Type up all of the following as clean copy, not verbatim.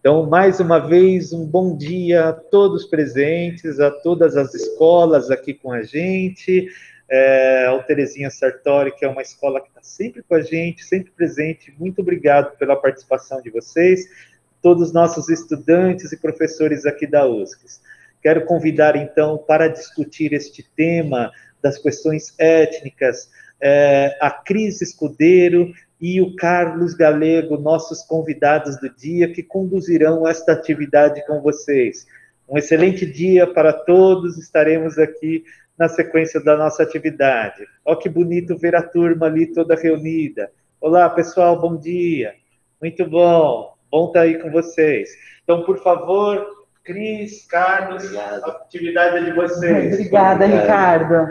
Então, mais uma vez, um bom dia a todos presentes, a todas as escolas aqui com a gente, ao Terezinha Sartori, que é uma escola que está sempre com a gente, sempre presente. Muito obrigado pela participação de vocês, todos os nossos estudantes e professores aqui da USCS. Quero convidar, então, para discutir este tema das questões étnicas, a Cris Escudeiro e o Carlos Galego, nossos convidados do dia, que conduzirão esta atividade com vocês. Um excelente dia para todos, estaremos aqui na sequência da nossa atividade. Olha que bonito ver a turma ali toda reunida. Olá, pessoal, bom dia. Muito bom estar aí com vocês. Então, por favor, Cris, Carlos, obrigado. A atividade é de vocês. Obrigada, Ricardo.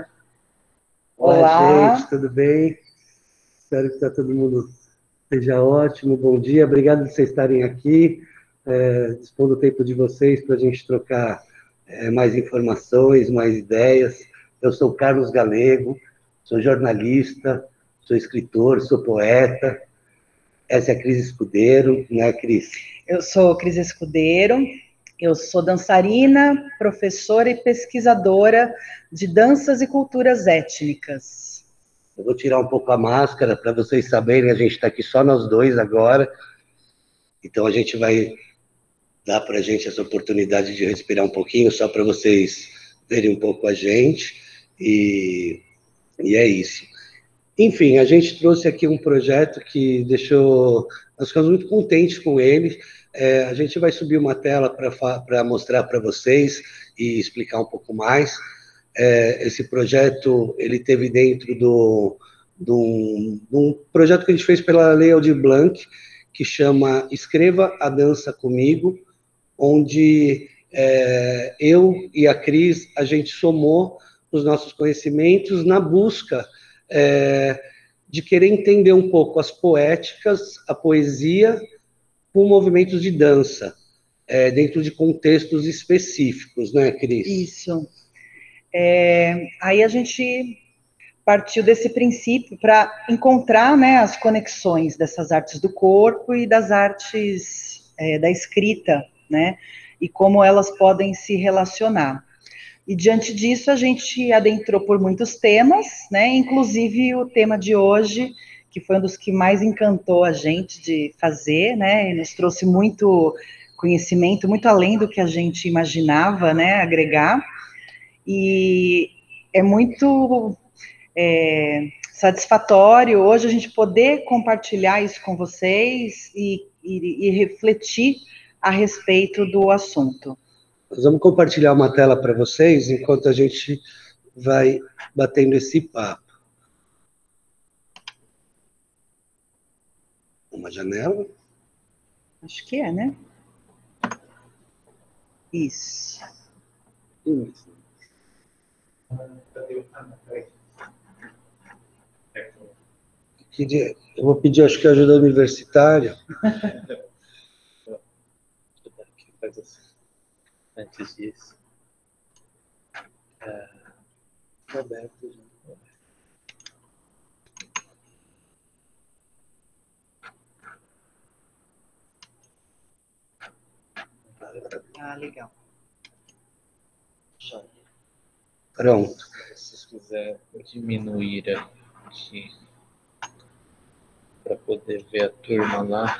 Olá, gente, tudo bem? Espero que todo mundo esteja ótimo. Bom dia, obrigado por vocês estarem aqui, dispondo o tempo de vocês para a gente trocar mais informações, mais ideias. Eu sou Carlos Galego, sou jornalista, sou escritor, sou poeta. Essa é a Cris Escudeiro, né, Cris? Eu sou Cris Escudeiro, eu sou dançarina, professora e pesquisadora de danças e culturas étnicas. Eu vou tirar um pouco a máscara para vocês saberem, a gente está aqui só nós dois agora, então a gente vai dar para a gente essa oportunidade de respirar um pouquinho, só para vocês verem um pouco a gente, e é isso. Enfim, a gente trouxe aqui um projeto que nós ficamos muito contentes com ele. A gente vai subir uma tela para mostrar para vocês e explicar um pouco mais. Esse projeto, ele teve dentro de um projeto que a gente fez pela Lei Aldir Blanc, que chama Escreva a Dança Comigo, onde eu e a Cris, a gente somou os nossos conhecimentos na busca de querer entender um pouco as poéticas, a poesia, com movimentos de dança, dentro de contextos específicos, né, Cris? Isso. Aí a gente partiu desse princípio para encontrar, né, as conexões dessas artes do corpo e das artes da escrita, né, e como elas podem se relacionar. E diante disso a gente adentrou por muitos temas, né, inclusive o tema de hoje, que foi um dos que mais encantou a gente de fazer, né, e nos trouxe muito conhecimento, muito além do que a gente imaginava, né, agregar. E é muito satisfatório hoje a gente poder compartilhar isso com vocês e refletir a respeito do assunto. Nós vamos compartilhar uma tela para vocês enquanto a gente vai batendo esse papo. Uma janela? Acho que é, né? Isso. Isso. Eu vou pedir, acho que ajuda universitária. Antes disso. Roberto. Legal. Pronto. Se vocês quiserem diminuir aqui para poder ver a turma lá.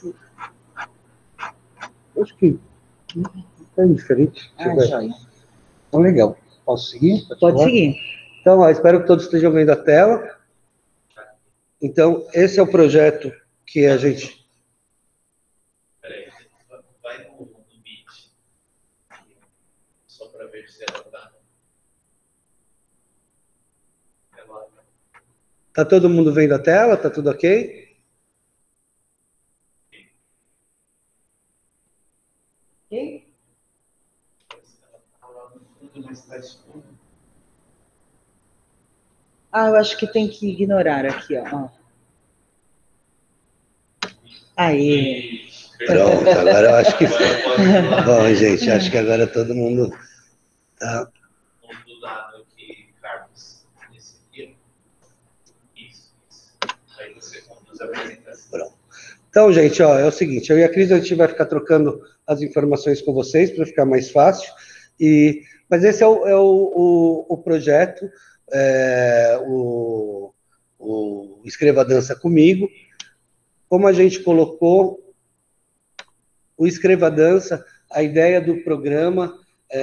Acho que é diferente. Então, legal. Posso seguir? Pode seguir. Então, espero que todos estejam vendo a tela. Então, esse é o projeto que a gente... Peraí, vai no Meet. Só para ver se ela está... Tá todo mundo vendo a tela? Tá tudo ok? Ok? Eu acho que tem que ignorar aqui, ó. Aí. Pronto, agora eu acho que foi. Bom, gente, acho que agora todo mundo tá... Do lado aqui, Carlos. Esse aqui. Isso. Aí você conduz a apresentação. Pronto. Então, gente, ó, é o seguinte, eu e a Cris, a gente vai ficar trocando as informações com vocês para ficar mais fácil, mas esse é o projeto, o Escreva Dança Comigo. Como a gente colocou, o Escreva Dança, a ideia do programa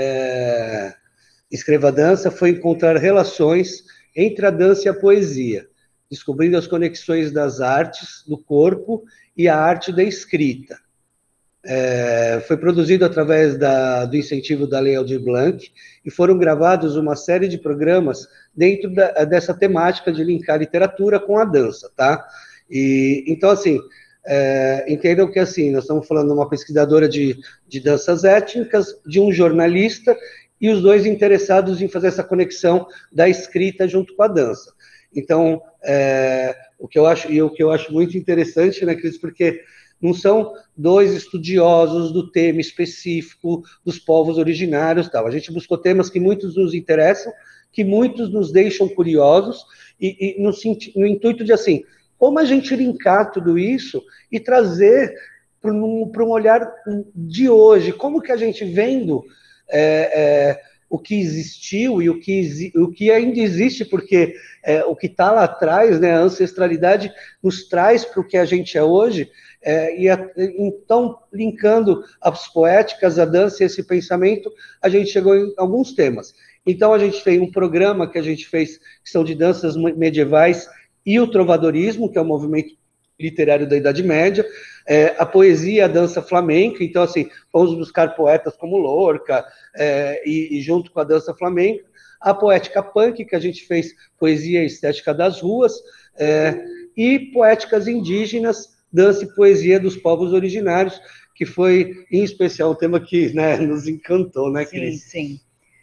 Escreva Dança foi encontrar relações entre a dança e a poesia, descobrindo as conexões das artes do corpo e a arte da escrita. Foi produzido através do incentivo da Lei Aldir Blanc e foram gravados uma série de programas dentro dessa temática de linkar literatura com a dança, tá? Então, assim, entendam que, assim, nós estamos falando de uma pesquisadora de danças étnicas, de um jornalista, e os dois interessados em fazer essa conexão da escrita junto com a dança. Então, o que eu acho muito interessante, né, Cris, porque não são dois estudiosos do tema específico dos povos originários, tal. A gente buscou temas que muitos nos interessam, que muitos nos deixam curiosos, e no intuito de, assim, como a gente linkar tudo isso e trazer para um olhar de hoje, como que a gente vendo o que existiu e o que ainda existe, porque o que está lá atrás, né, a ancestralidade nos traz para o que a gente é hoje, então, linkando as poéticas, a dança e esse pensamento, a gente chegou em alguns temas. Então, a gente tem um programa que a gente fez, que são de danças medievais e o trovadorismo, que é o movimento literário da Idade Média, a poesia, a dança flamenca. Então, assim, vamos buscar poetas como Lorca, e junto com a dança flamenca, a poética punk, que a gente fez poesia e estética das ruas, e poéticas indígenas, dança e poesia dos povos originários, que foi, em especial, um tema que, né, nos encantou, né, Cris? Sim, sim.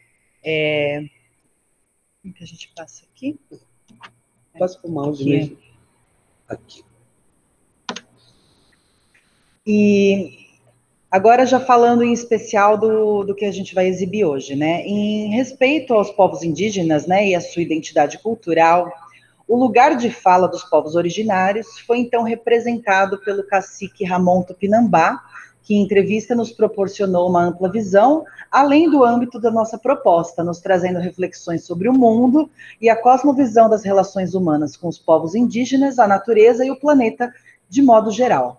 Como que a gente passa aqui? Passa para o mouse mesmo. Aqui. E agora já falando em especial do que a gente vai exibir hoje, né? Em respeito aos povos indígenas, né, e a sua identidade cultural, o lugar de fala dos povos originários foi então representado pelo cacique Ramon Tupinambá, que em entrevista nos proporcionou uma ampla visão, além do âmbito da nossa proposta, nos trazendo reflexões sobre o mundo e a cosmovisão das relações humanas com os povos indígenas, a natureza e o planeta de modo geral.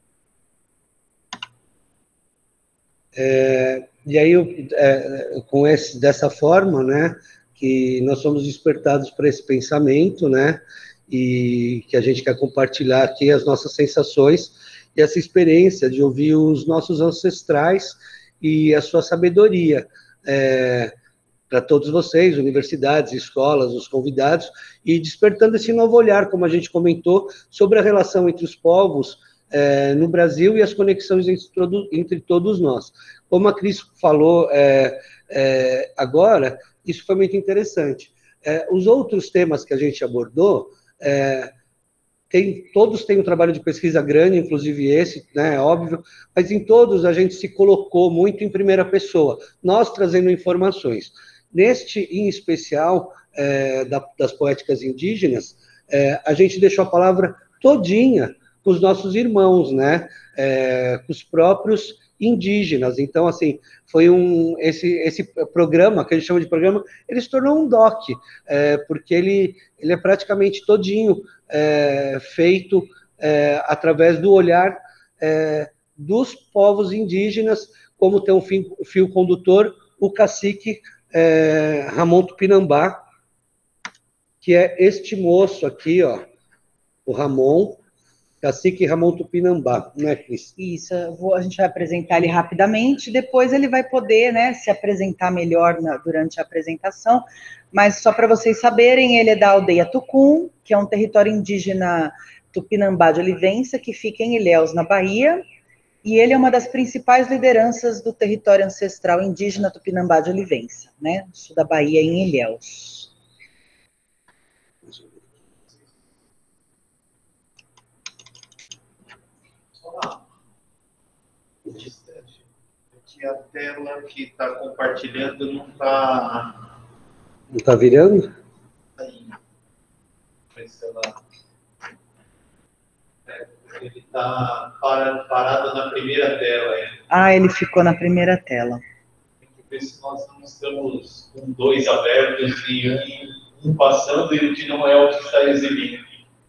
E aí, dessa forma, né, que nós somos despertados para esse pensamento, né, e que a gente quer compartilhar aqui as nossas sensações e essa experiência de ouvir os nossos ancestrais e a sua sabedoria, para todos vocês, universidades, escolas, os convidados, e despertando esse novo olhar, como a gente comentou, sobre a relação entre os povos no Brasil e as conexões entre todos nós. Como a Cris falou agora, isso foi muito interessante. Os outros temas que a gente abordou, todos têm um trabalho de pesquisa grande, inclusive esse, né, óbvio, mas em todos a gente se colocou muito em primeira pessoa, nós trazendo informações. Neste, em especial, das poéticas indígenas, a gente deixou a palavra todinha com os nossos irmãos, né, com os próprios indígenas. Então, assim, foi esse programa, que a gente chama de programa, ele se tornou um doc, porque ele é praticamente todinho feito através do olhar dos povos indígenas, como tem um fio condutor, o cacique Ramon Tupinambá, que é este moço aqui, ó, o Ramon, cacique Ramon Tupinambá, não é, Cris? Isso, a gente vai apresentar ele rapidamente, depois ele vai poder, né, se apresentar melhor durante a apresentação, mas só para vocês saberem, ele é da aldeia Tucum, que é um território indígena Tupinambá de Olivença, que fica em Ilhéus, na Bahia, e ele é uma das principais lideranças do território ancestral indígena Tupinambá de Olivença, né, no sul da Bahia, em Ilhéus. Que a tela que está compartilhando não está... Não está virando? Aí. Ele está parado na primeira tela ainda. Ah, ele ficou na primeira tela. Tem que ver se nós não estamos com 2 abertos e um passando e o que não é o que está exibindo.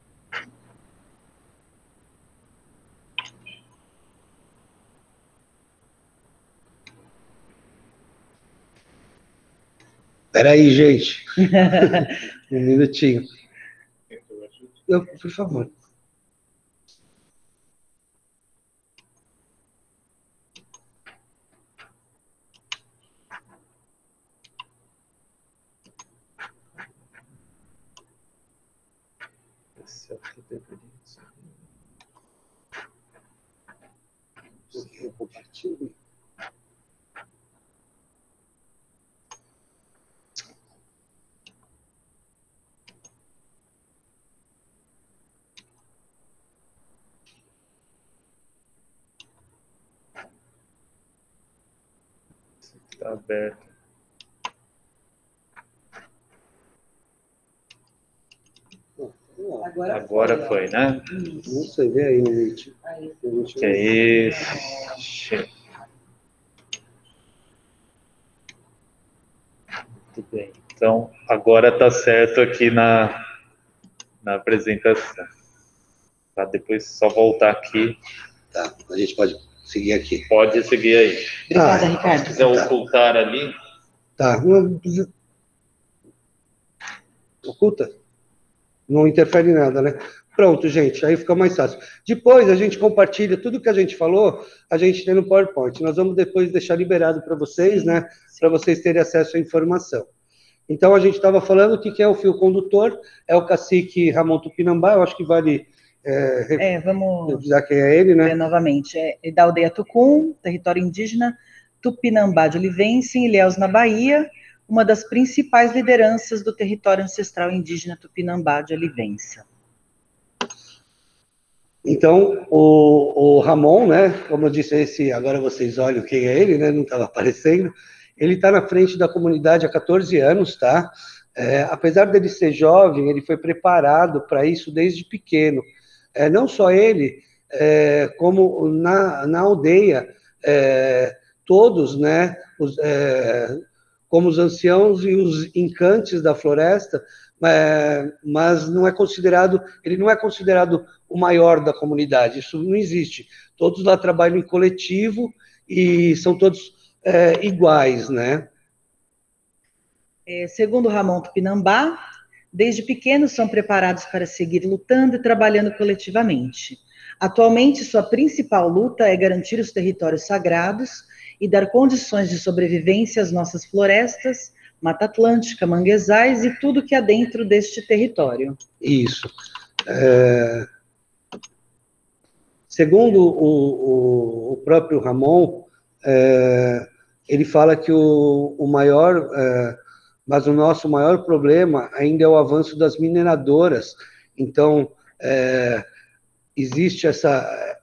Espera aí, gente. Um minutinho. Por favor. Eu compartilho. Está aberto. Agora foi, né? Não sei, vê aí no vídeo. Que é isso. Muito bem. Então, agora está certo aqui na apresentação. Tá, depois só voltar aqui. Tá, a gente pode seguir aqui. Pode seguir aí. Obrigada, Ricardo. Se quiser ocultar ali. Tá, não precisa... Oculta? Não interfere em nada, né? Pronto, gente, aí fica mais fácil. Depois a gente compartilha tudo que a gente falou, a gente tem no PowerPoint. Nós vamos depois deixar liberado para vocês, né? Para vocês terem acesso à informação. Então, a gente estava falando o que é o fio condutor, é o cacique Ramon Tupinambá, eu acho que vale vamos revisar quem é ele, né? novamente. É da aldeia Tucum, território indígena Tupinambá de Olivença, em Ilhéus, na Bahia, uma das principais lideranças do território ancestral indígena Tupinambá de Olivença. Então, o Ramon, né, como eu disse, agora vocês olham quem é ele, né, não estava aparecendo, ele está na frente da comunidade há 14 anos, tá? Apesar dele ser jovem, ele foi preparado para isso desde pequeno. Não só ele, como na aldeia, todos, né, como os anciãos e os encantes da floresta, mas não é considerado, ele não é considerado o maior da comunidade, isso não existe. Todos lá trabalham em coletivo e são todos iguais, né? Segundo Ramon Tupinambá, desde pequenos são preparados para seguir lutando e trabalhando coletivamente. Atualmente, sua principal luta é garantir os territórios sagrados e dar condições de sobrevivência às nossas florestas, Mata Atlântica, manguezais e tudo que há dentro deste território. Isso. Segundo o próprio Ramon, ele fala que o maior, mas o nosso maior problema ainda é o avanço das mineradoras. Então, existe essa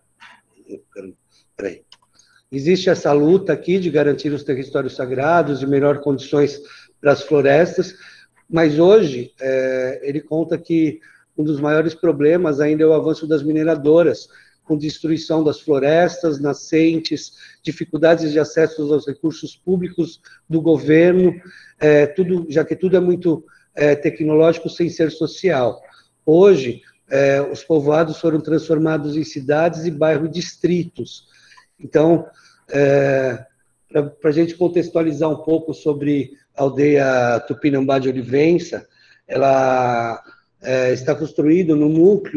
luta aqui de garantir os territórios sagrados e melhores condições para as florestas, mas hoje ele conta que um dos maiores problemas ainda é o avanço das mineradoras, com destruição das florestas, nascentes, dificuldades de acesso aos recursos públicos do governo, já que tudo é muito tecnológico sem ser social. Hoje, os povoados foram transformados em cidades e bairros distritos. Então, para a gente contextualizar um pouco sobre a aldeia Tupinambá de Olivença, ela está construída no núcleo...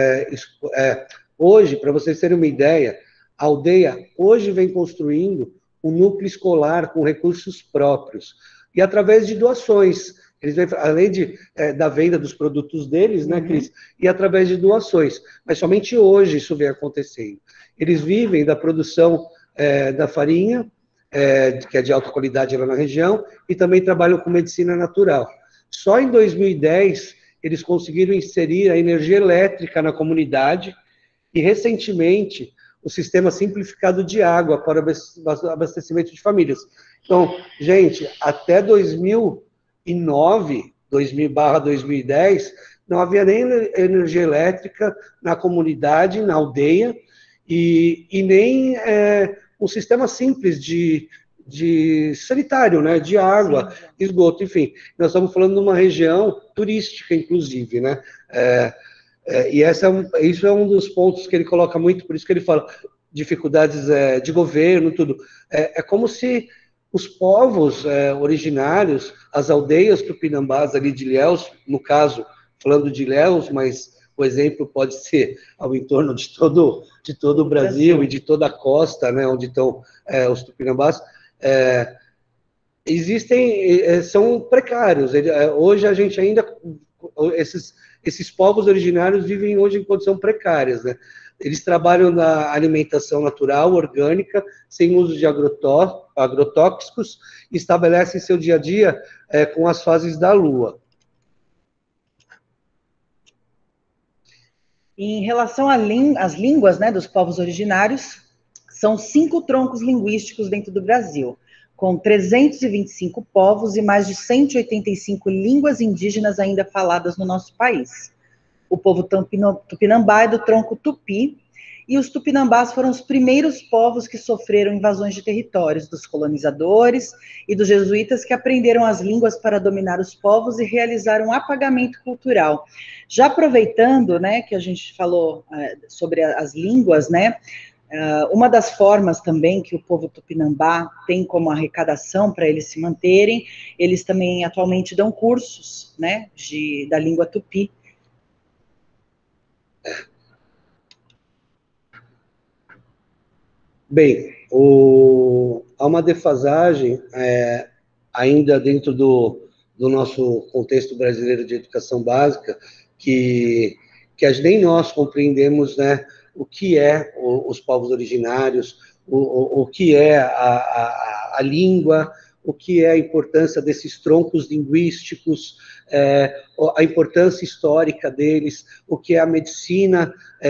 hoje, para vocês terem uma ideia, a aldeia hoje vem construindo um núcleo escolar com recursos próprios, e através de doações. Eles vêm, além da venda dos produtos deles, né, Cris? E através de doações. Mas somente hoje isso vem acontecendo. Eles vivem da produção da farinha, que é de alta qualidade lá na região, e também trabalham com medicina natural. Só em 2010, eles conseguiram inserir a energia elétrica na comunidade, e recentemente, o sistema simplificado de água para abastecimento de famílias. Então, gente, até 2009, 2000/2010, não havia nem energia elétrica na comunidade, na aldeia, e nem um sistema simples de sanitário, né, de água, sim, esgoto, enfim. Nós estamos falando de uma região turística, inclusive, né? E isso é um dos pontos que ele coloca muito, por isso que ele fala dificuldades de governo, tudo. É como se os povos originários, as aldeias tupinambás ali de Ilhéus, no caso, falando de Ilhéus, mas o exemplo pode ser ao entorno de todo o Brasil e de toda a costa, né, onde estão os tupinambás, são precários. Hoje a gente ainda, esses povos originários vivem hoje em condições precárias, né? Eles trabalham na alimentação natural, orgânica, sem uso de agrotóxicos, e estabelecem seu dia a dia com as fases da lua. Em relação às línguas, né, dos povos originários, são 5 troncos linguísticos dentro do Brasil, com 325 povos e mais de 185 línguas indígenas ainda faladas no nosso país. O povo tupinambá é do tronco tupi, e os tupinambás foram os primeiros povos que sofreram invasões de territórios dos colonizadores e dos jesuítas, que aprenderam as línguas para dominar os povos e realizaram um apagamento cultural. Já aproveitando, né, que a gente falou sobre as línguas, né, uma das formas também que o povo tupinambá tem como arrecadação para eles se manterem, eles também atualmente dão cursos, né, da língua tupi. Bem, há uma defasagem ainda dentro do nosso contexto brasileiro de educação básica, que nem nós compreendemos, né, o que é os povos originários, o que é a língua, o que é a importância desses troncos linguísticos, a importância histórica deles, o que é a medicina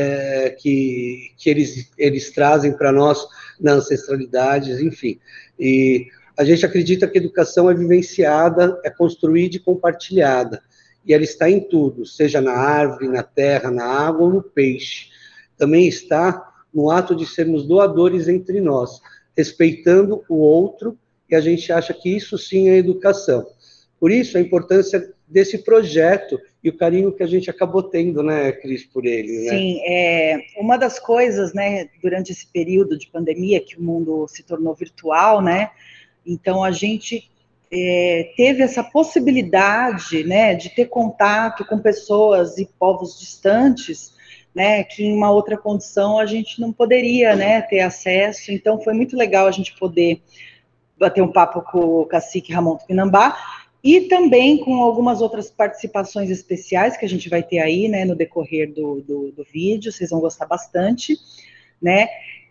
que eles trazem para nós na ancestralidade, enfim. E a gente acredita que a educação é vivenciada, é construída e compartilhada, e ela está em tudo, seja na árvore, na terra, na água ou no peixe. Também está no ato de sermos doadores entre nós, respeitando o outro, e a gente acha que isso sim é educação. Por isso, a importância desse projeto e o carinho que a gente acabou tendo, né, Cris, por ele, né? Sim, uma das coisas, né, durante esse período de pandemia, que o mundo se tornou virtual, né, então a gente teve essa possibilidade, né, de ter contato com pessoas e povos distantes, né, que em uma outra condição a gente não poderia, né, ter acesso. Então foi muito legal a gente poder bater um papo com o cacique Ramon Tupinambá, e também com algumas outras participações especiais que a gente vai ter aí, né, no decorrer do vídeo, vocês vão gostar bastante, né,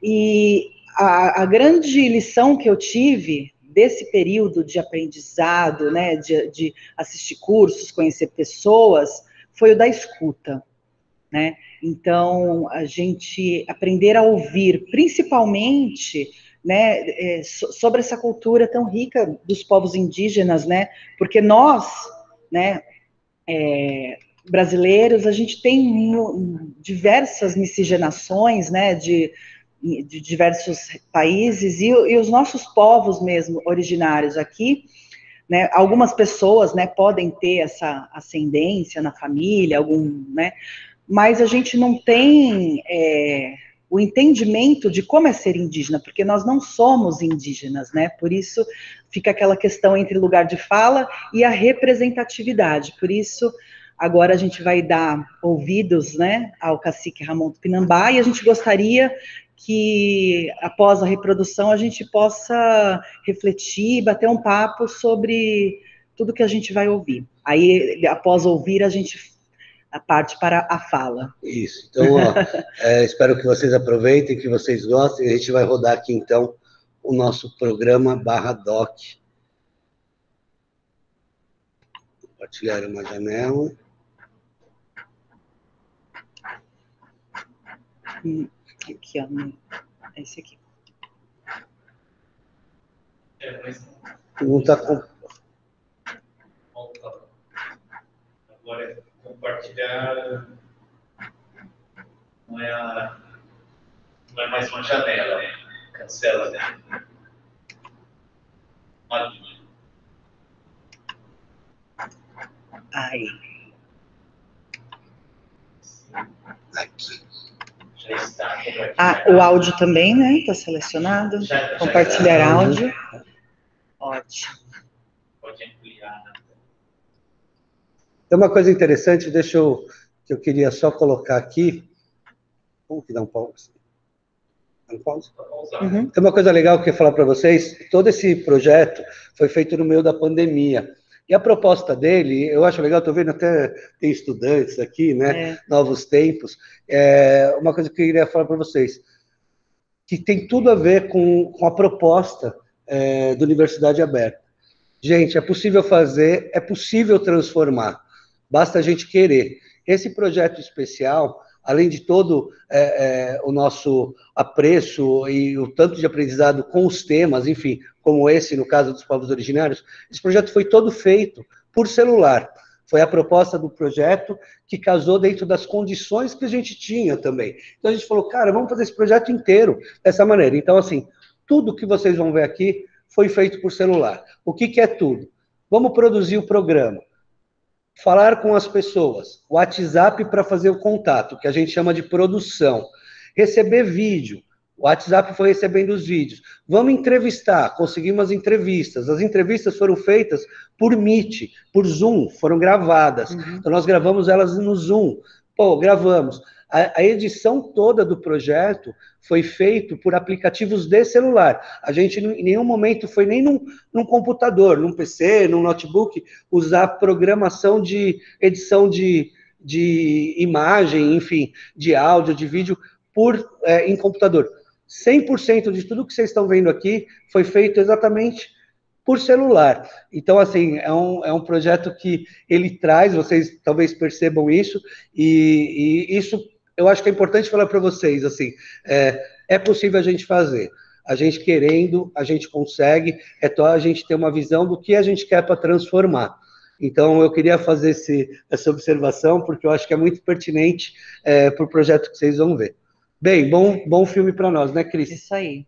e a grande lição que eu tive desse período de aprendizado, né, de assistir cursos, conhecer pessoas, foi o da escuta, né, então a gente aprender a ouvir, principalmente, né, sobre essa cultura tão rica dos povos indígenas, né, porque nós, né, brasileiros, a gente tem diversas miscigenações, né, de diversos países, e os nossos povos mesmo, originários aqui, né, algumas pessoas, né, podem ter essa ascendência na família, né, mas a gente não tem o entendimento de como é ser indígena, porque nós não somos indígenas, né? Por isso fica aquela questão entre lugar de fala e a representatividade. Por isso, agora a gente vai dar ouvidos, né, ao cacique Ramon Tupinambá, e a gente gostaria que, após a reprodução, a gente possa refletir, bater um papo sobre tudo que a gente vai ouvir. Aí, após ouvir, a gente parte para a fala. Isso. Então, espero que vocês aproveitem, que vocês gostem. A gente vai rodar aqui, então, o nosso programa /doc. Compartilhar uma janela. Aqui, ó. Esse aqui. Não está com... não é mais uma janela, né? Cancela, né? Aí. Aqui. Já está. O áudio também, né? Está selecionado. Compartilhar áudio. Ótimo. Pode ampliar. Tem uma coisa interessante, que eu queria só colocar aqui. Como que dá um pause? Dá um pause? Uhum. Tem uma coisa legal que eu ia falar para vocês. Todo esse projeto foi feito no meio da pandemia. E a proposta dele, eu acho legal, estou vendo até tem estudantes aqui, né? Novos tempos. Uma coisa que eu queria falar para vocês, que tem tudo a ver com a proposta da Universidade Aberta. Gente, é possível fazer, é possível transformar, basta a gente querer. Esse projeto especial, além de todo o nosso apreço e o tanto de aprendizado com os temas, enfim, como esse, no caso dos povos originários, esse projeto foi todo feito por celular. Foi a proposta do projeto que casou dentro das condições que a gente tinha também. Então a gente falou, cara, vamos fazer esse projeto inteiro dessa maneira. Então, assim, tudo que vocês vão ver aqui foi feito por celular. O que é tudo? Vamos produzir o programa. Falar com as pessoas, WhatsApp para fazer o contato, que a gente chama de produção. Receber vídeo, o WhatsApp foi recebendo os vídeos. Vamos entrevistar, conseguimos as entrevistas. As entrevistas foram feitas por Meet, por Zoom, foram gravadas. Então nós gravamos elas no Zoom. Gravamos. A edição toda do projeto foi feita por aplicativos de celular. A gente, em nenhum momento, foi nem num computador, num PC, num notebook, usar programação de edição de imagem, enfim, de áudio, de vídeo, em computador. 100% de tudo que vocês estão vendo aqui foi feito exatamente por celular. Então, assim, é um projeto que ele traz, vocês talvez percebam isso, e isso eu acho que é importante falar para vocês, assim, é possível a gente fazer. A gente querendo, a gente consegue, é só a gente ter uma visão do que a gente quer para transformar. Então, eu queria fazer essa observação, porque eu acho que é muito pertinente para o projeto que vocês vão ver. Bem, bom filme para nós, né, Cris? Isso aí.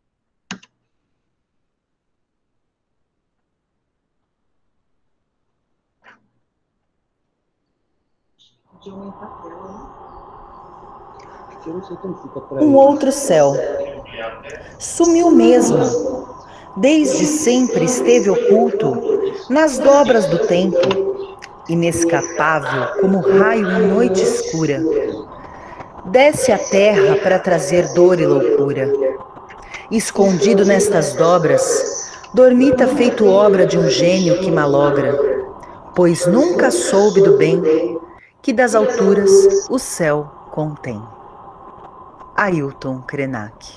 Um outro céu. Sumiu mesmo. Desde sempre esteve oculto nas dobras do tempo, inescapável como raio em noite escura. Desce à terra para trazer dor e loucura. Escondido nestas dobras, dormita feito obra de um gênio que malogra, pois nunca soube do bem que das alturas o céu contém. Ailton Krenak.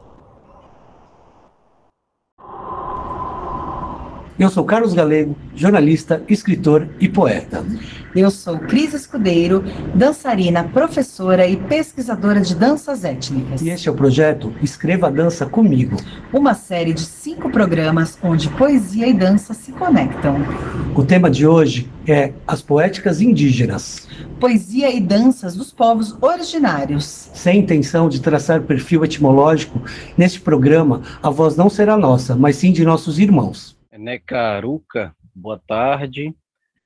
Eu sou Carlos Galego, jornalista, escritor e poeta. Eu sou Cris Escudeiro, dançarina, professora e pesquisadora de danças étnicas. E este é o projeto Escreva a Dança Comigo. Uma série de 5 programas onde poesia e dança se conectam. O tema de hoje é as poéticas indígenas. Poesia e danças dos povos originários. Sem intenção de traçar perfil etimológico, neste programa a voz não será nossa, mas sim de nossos irmãos. Necaruca, boa tarde.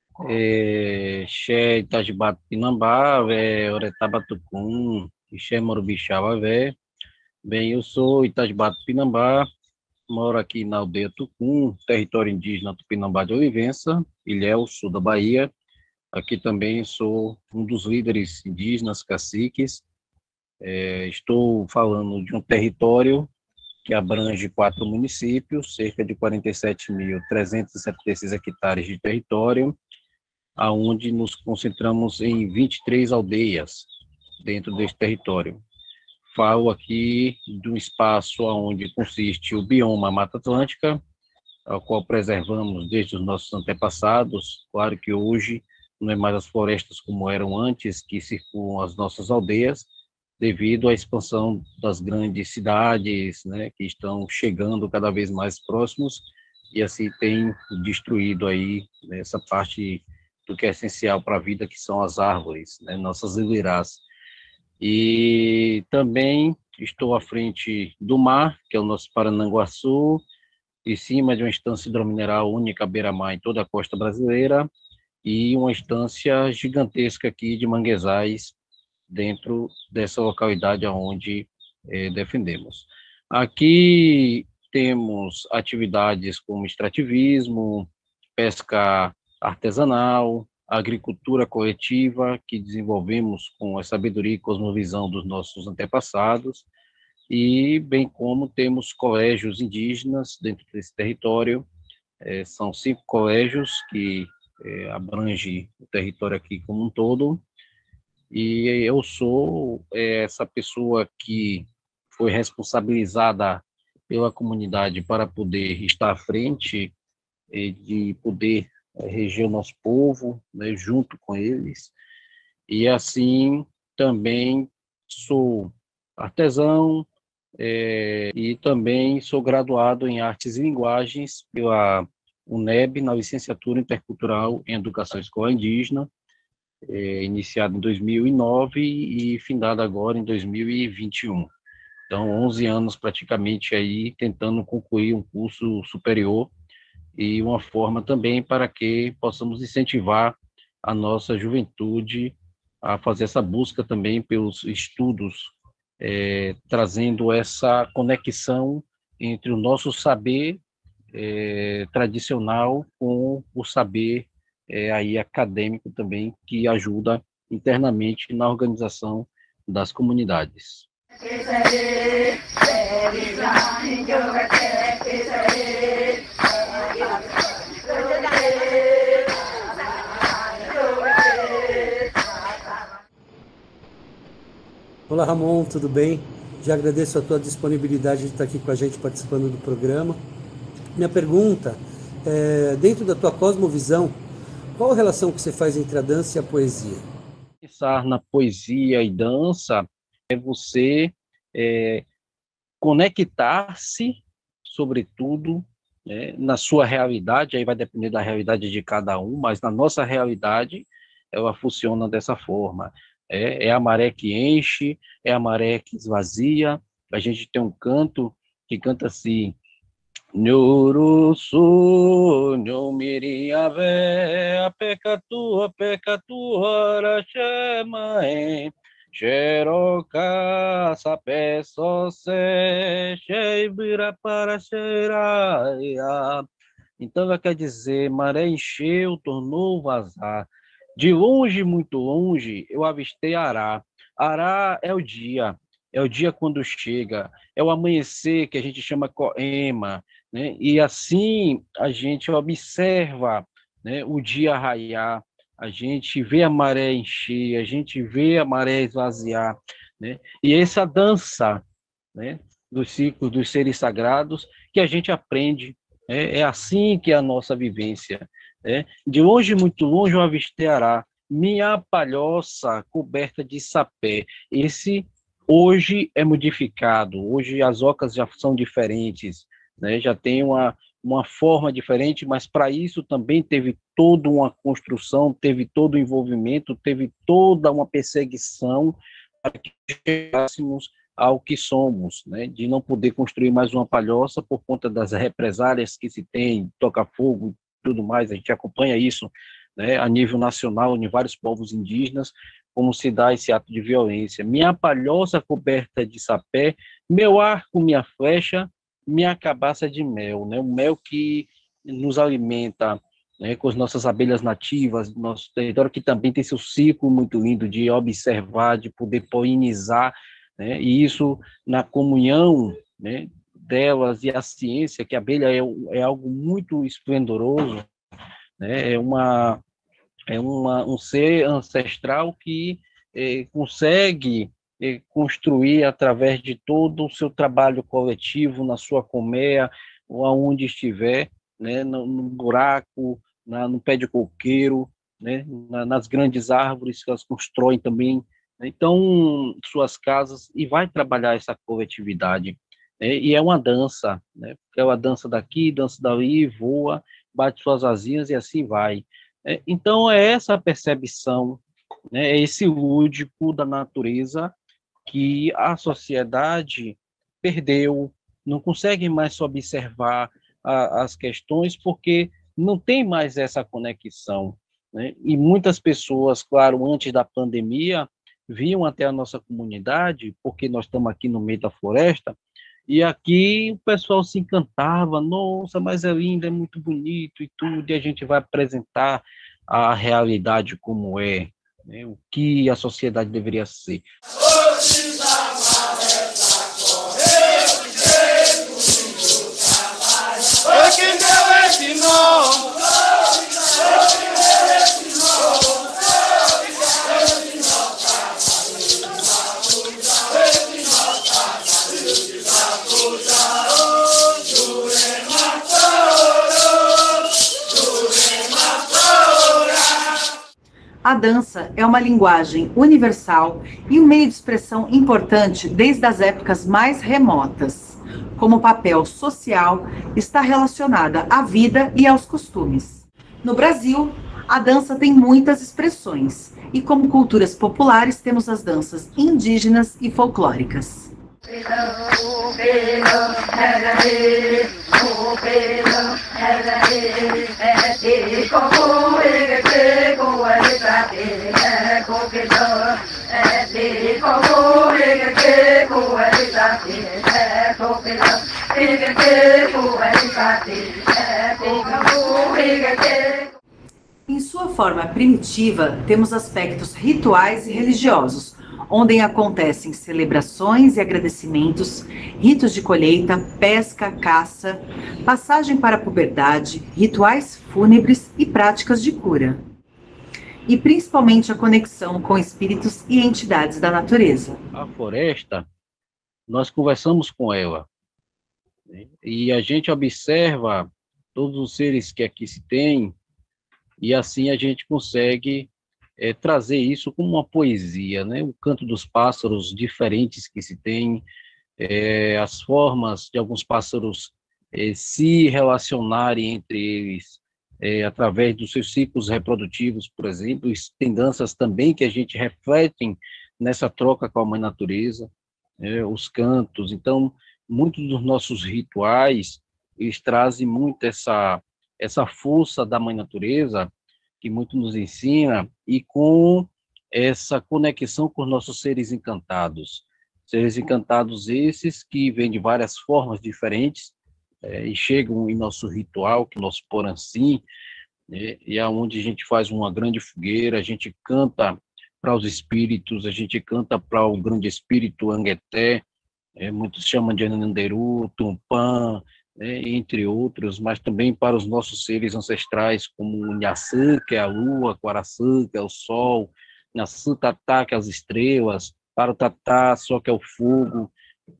Xé Itajibatu Pinambá, Oretaba Tucum, Xé Morubixaba, Bem, eu sou Itajibatu Pinambá, moro aqui na aldeia Tucum, território indígena Tupinambá de Olivença, Ilhéus, sul da Bahia. Aqui também sou um dos líderes indígenas, caciques. Estou falando de um território que abrange 4 municípios, cerca de 47.376 hectares de território, aonde nos concentramos em 23 aldeias dentro deste território. Falo aqui de um espaço onde consiste o bioma Mata Atlântica, ao qual preservamos desde os nossos antepassados. Claro que hoje não é mais as florestas como eram antes, que circulam as nossas aldeias, devido à expansão das grandes cidades, né, que estão chegando cada vez mais próximos, e assim tem destruído aí essa parte do que é essencial para a vida, que são as árvores, né, nossas ilirás. E também estou à frente do mar, que é o nosso Parananguaçu, em cima de uma estância hidromineral única beira-mar em toda a costa brasileira, e uma estância gigantesca aqui de manguezais dentro dessa localidade onde defendemos. Aqui temos atividades como extrativismo, pesca artesanal, agricultura coletiva, que desenvolvemos com a sabedoria e cosmovisão dos nossos antepassados, e bem como temos colégios indígenas dentro desse território. São 5 colégios que abrangem o território aqui como um todo, e eu sou essa pessoa que foi responsabilizada pela comunidade para poder estar à frente de poder reger o nosso povo, né, junto com eles. E assim também sou artesão, e também sou graduado em Artes e Linguagens pela UNEB, na licenciatura intercultural em Educação Escolar Indígena, iniciado em 2009 e findado agora em 2021. Então, 11 anos praticamente aí tentando concluir um curso superior, e uma forma também para que possamos incentivar a nossa juventude a fazer essa busca também pelos estudos, trazendo essa conexão entre o nosso saber tradicional com o saber aí acadêmico também, que ajuda internamente na organização das comunidades. Olá, Ramon, tudo bem? Já agradeço a tua disponibilidade de estar aqui com a gente participando do programa. Minha pergunta é, dentro da tua cosmovisão, qual a relação que você faz entre a dança e a poesia? Pensar na poesia e dança é você conectar-se, sobretudo, né, na sua realidade. Aí vai depender da realidade de cada um, mas na nossa realidade ela funciona dessa forma. É a maré que enche, é a maré que esvazia. A gente tem um canto que canta assim: Nhoruçu, nhomiriave, a pecatu, araxemae, xeroca, sapé, socé, xeibira para xeraia. Então, ela quer dizer, maré encheu, tornou vazar. De longe, muito longe, eu avistei Ará. Ará é o dia quando chega, é o amanhecer que a gente chama coema, né? E assim a gente observa, né, o dia raiar, a gente vê a maré encher, a gente vê a maré esvaziar, né? E essa dança, né, dos ciclos dos seres sagrados que a gente aprende, é assim que é a nossa vivência. De longe, muito longe, eu avistei Ará, minha palhoça coberta de sapé. Esse hoje é modificado, hoje as ocas já são diferentes, né? Já tem uma forma diferente, mas para isso também teve toda uma construção, teve todo o envolvimento, teve toda uma perseguição para que chegássemos ao que somos, né? De não poder construir mais uma palhoça por conta das represálias que se tem, toca-fogo e tudo mais. A gente acompanha isso, né, a nível nacional, em vários povos indígenas, como se dá esse ato de violência. Minha palhoça coberta de sapé, meu arco, minha flecha, minha cabaça de mel, né? O mel que nos alimenta, né, com as nossas abelhas nativas, nosso território, que também tem seu ciclo muito lindo de observar, de poder polinizar, né? E isso na comunhão, né, delas e a ciência, que a abelha é algo muito esplendoroso, né? Um ser ancestral que consegue construir através de todo o seu trabalho coletivo, na sua colmeia, ou aonde estiver, né, no buraco, no pé de coqueiro, né, nas grandes árvores que elas constroem também, né, então, suas casas, e vai trabalhar essa coletividade. E é uma dança, né, é uma dança daqui, dança dali, voa, bate suas asinhas e assim vai. Então, é essa a percepção, né, é esse lúdico da natureza que a sociedade perdeu, não consegue mais observar as questões porque não tem mais essa conexão, né? E muitas pessoas, claro, antes da pandemia, vinham até a nossa comunidade, porque nós estamos aqui no meio da floresta, e aqui o pessoal se encantava, nossa, mas é lindo, é muito bonito e tudo, e a gente vai apresentar a realidade como é, né, o que a sociedade deveria ser. A dança é uma linguagem universal e um meio de expressão importante desde as épocas mais remotas. Como papel social, está relacionada à vida e aos costumes. No Brasil, a dança tem muitas expressões, e como culturas populares temos as danças indígenas e folclóricas. Em sua forma primitiva, temos aspectos rituais e religiosos, onde acontecem celebrações e agradecimentos, ritos de colheita, pesca, caça, passagem para a puberdade, rituais fúnebres e práticas de cura. E principalmente a conexão com espíritos e entidades da natureza. A floresta, nós conversamos com ela, né? E a gente observa todos os seres que aqui se tem, e assim a gente consegue trazer isso como uma poesia, né? O canto dos pássaros diferentes que se tem, as formas de alguns pássaros se relacionarem entre eles, através dos seus ciclos reprodutivos, por exemplo. Tem danças também que a gente reflete nessa troca com a mãe natureza, os cantos. Então, muitos dos nossos rituais, eles trazem muito essa força da mãe natureza, que muito nos ensina, e com essa conexão com os nossos seres encantados. Seres encantados esses que vêm de várias formas diferentes, e chegam em nosso ritual, que é o nosso Poranci, né, e aonde a gente faz uma grande fogueira, a gente canta para os espíritos, a gente canta para o grande espírito Angueté, muitos chamam de Ananderu, Tupã, entre outros, mas também para os nossos seres ancestrais, como o Nhaçã, que é a lua, Quaraçã, que é o sol, Nhaçã Tatá, que é as estrelas, para o Tatá, só que é o fogo.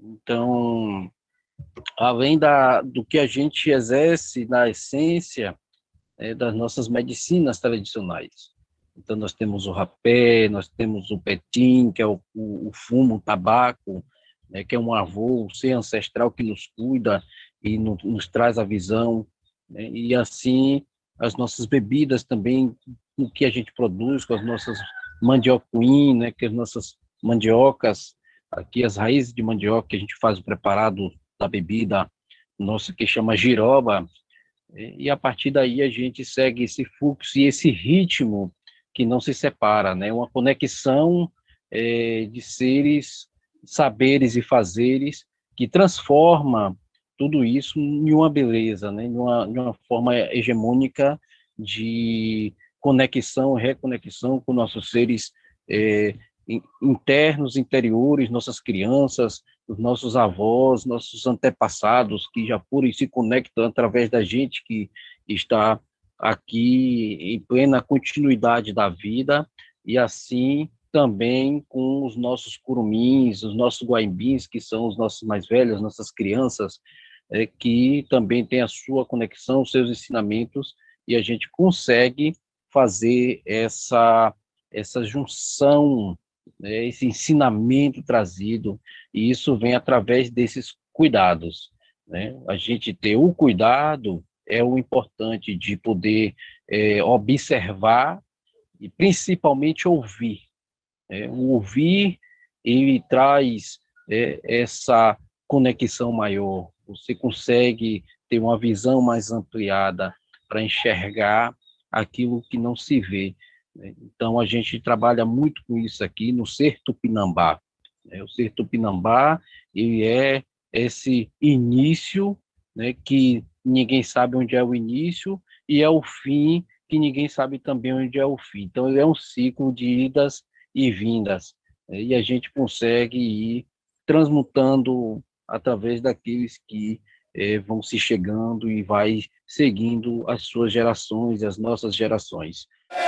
Então, além do que a gente exerce na essência das nossas medicinas tradicionais. Então, nós temos o rapé, nós temos o petim, que é o fumo, o tabaco, que é um avô, um ser ancestral que nos cuida e nos traz a visão, né? E assim as nossas bebidas também, o que a gente produz com as nossas mandiocuim, né, que as nossas mandiocas, aqui as raízes de mandioca que a gente faz o preparado da bebida nossa que chama giroba, e a partir daí a gente segue esse fluxo e esse ritmo que não se separa, né, uma conexão de seres, saberes e fazeres que transforma tudo isso em uma beleza, né? Em uma forma hegemônica de conexão, reconexão com nossos seres internos, interiores, nossas crianças, os nossos avós, nossos antepassados, que já foram e se conectam através da gente que está aqui em plena continuidade da vida, e assim também com os nossos curumins, os nossos guaimbins, que são os nossos mais velhos, nossas crianças, que também tem a sua conexão, os seus ensinamentos, e a gente consegue fazer essa junção, né, esse ensinamento trazido, e isso vem através desses cuidados, né? A gente ter o cuidado é o importante de poder observar e principalmente ouvir. O ouvir, ele traz essa conexão maior, você consegue ter uma visão mais ampliada para enxergar aquilo que não se vê. Então, a gente trabalha muito com isso aqui no Ser Tupinambá. O Ser Tupinambá, ele é esse início, né, que ninguém sabe onde é o início, e é o fim, que ninguém sabe também onde é o fim. Então, ele é um ciclo de idas e vindas, e a gente consegue ir transmutando através daqueles que vão se chegando e vai seguindo as suas gerações, as nossas gerações.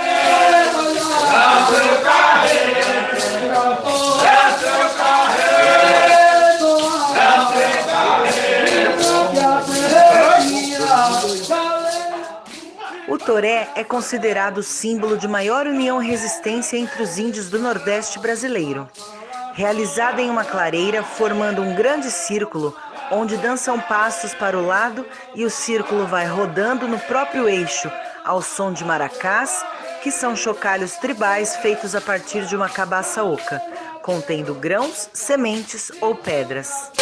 O toré é considerado símbolo de maior união e resistência entre os índios do Nordeste brasileiro. Realizada em uma clareira, formando um grande círculo, onde dançam passos para o lado e o círculo vai rodando no próprio eixo, ao som de maracás, que são chocalhos tribais feitos a partir de uma cabaça oca, contendo grãos, sementes ou pedras.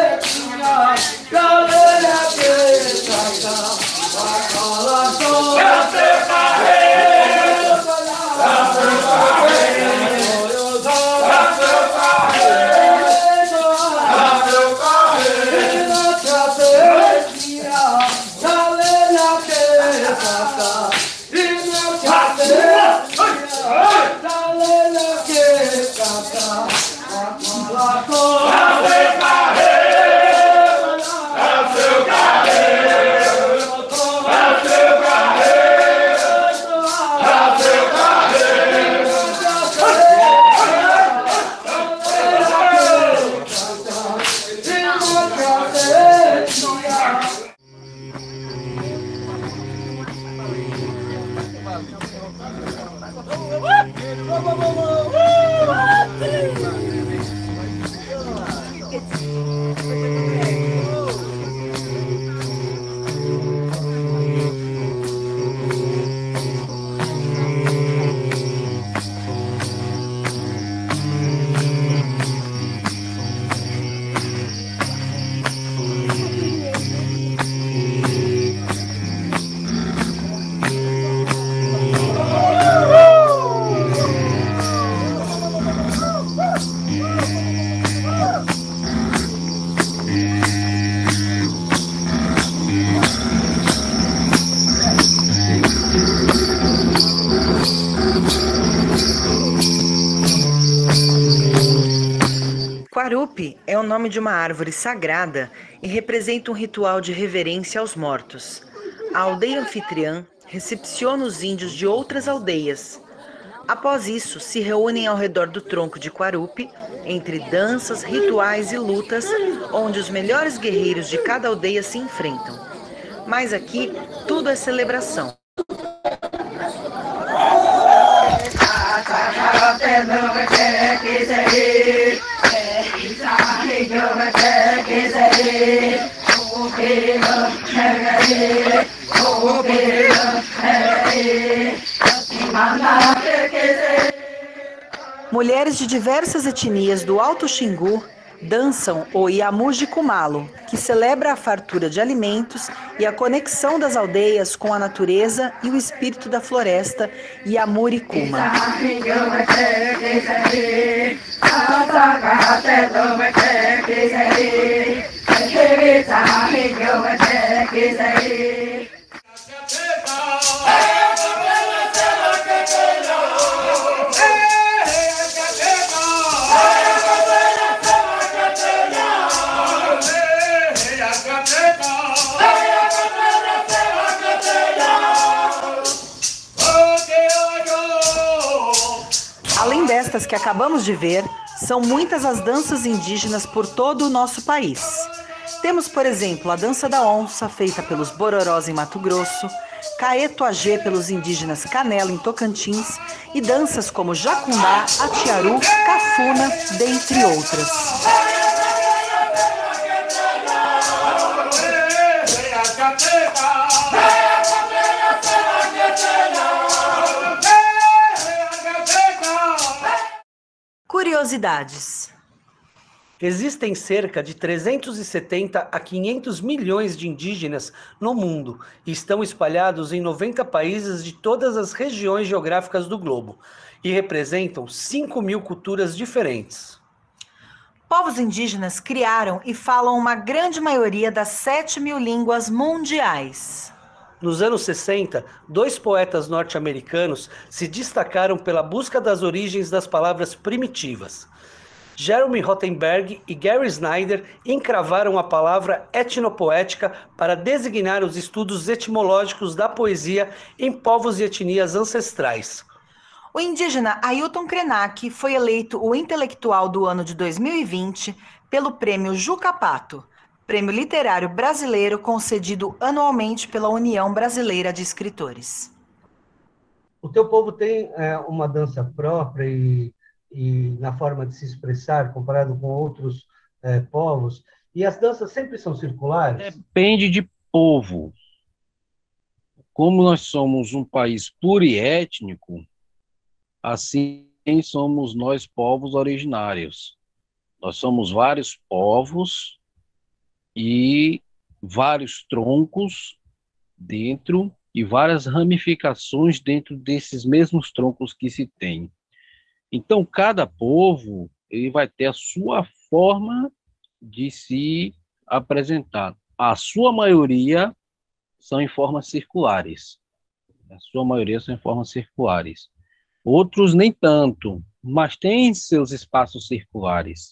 Quarupi é o nome de uma árvore sagrada e representa um ritual de reverência aos mortos. A aldeia anfitriã recepciona os índios de outras aldeias. Após isso, se reúnem ao redor do tronco de Quarupi, entre danças, rituais e lutas, onde os melhores guerreiros de cada aldeia se enfrentam. Mas aqui, tudo é celebração. Mulheres de diversas etnias do Alto Xingu dançam o Yamuji Kumalo, que celebra a fartura de alimentos e a conexão das aldeias com a natureza e o espírito da floresta Yamuri Kuma. Além destas que acabamos de ver, são muitas as danças indígenas por todo o nosso país. Temos, por exemplo, a dança da onça, feita pelos Bororós em Mato Grosso, Caetuagê pelos indígenas Canela em Tocantins, e danças como Jacundá, Atiaru, Cafuna, dentre outras. Curiosidades. Existem cerca de 370 a 500 milhões de indígenas no mundo e estão espalhados em 90 países de todas as regiões geográficas do globo e representam 5.000 culturas diferentes. Povos indígenas criaram e falam uma grande maioria das 7.000 línguas mundiais. Nos anos 60, 2 poetas norte-americanos se destacaram pela busca das origens das palavras primitivas. Jeremy Rothenberg e Gary Snyder encravaram a palavra etnopoética para designar os estudos etimológicos da poesia em povos e etnias ancestrais. O indígena Ailton Krenak foi eleito o intelectual do ano de 2020 pelo Prêmio Juca Pato, prêmio literário brasileiro concedido anualmente pela União Brasileira de Escritores. O teu povo tem uma dança própria e na forma de se expressar, comparado com outros povos, e as danças sempre são circulares? Depende de povo. Como nós somos um país pluriétnico, assim somos nós povos originários. Nós somos vários povos e vários troncos dentro e várias ramificações dentro desses mesmos troncos que se tem. Então, cada povo ele vai ter a sua forma de se apresentar. A sua maioria são em formas circulares. A sua maioria são em formas circulares. Outros nem tanto, mas têm seus espaços circulares.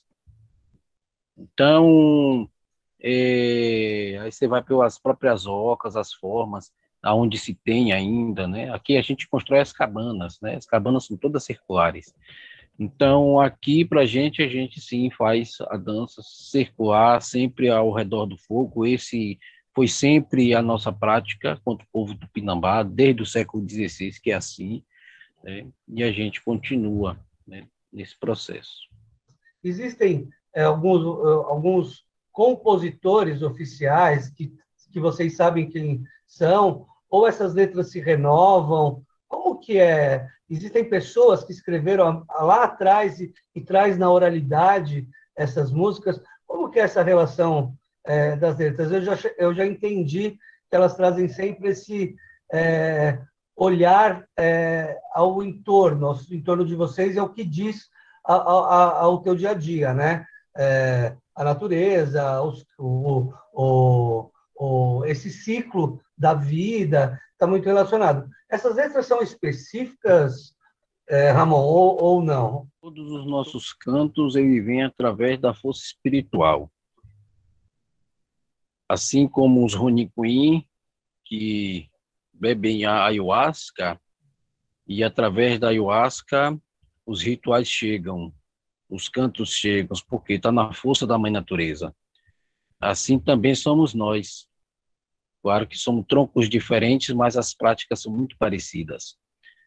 Então, aí você vai pelas próprias ocas, as formas, aonde se tem ainda, né? Aqui a gente constrói as cabanas, né? As cabanas são todas circulares. Então, aqui, para a gente sim faz a dança circular, sempre ao redor do fogo. Esse foi sempre a nossa prática contra o povo do Tupinambá, desde o século XVI, que é assim, né? E a gente continua, né, nesse processo. Existem alguns compositores oficiais que vocês sabem quem são, ou essas letras se renovam? Como que é? Existem pessoas que escreveram lá atrás e traz na oralidade essas músicas? Como que é essa relação das letras? Eu já entendi que elas trazem sempre esse olhar ao entorno de vocês, é o que diz ao teu dia a dia, né? A natureza, esse ciclo da vida está muito relacionado. Essas letras são específicas, Ramon, ou não? Todos os nossos cantos eles vêm através da força espiritual. Assim como os Ronicuim, que bebem a ayahuasca, e através da ayahuasca os rituais chegam, os cantos chegam, porque está na força da Mãe Natureza. Assim também somos nós. Claro que somos troncos diferentes, mas as práticas são muito parecidas.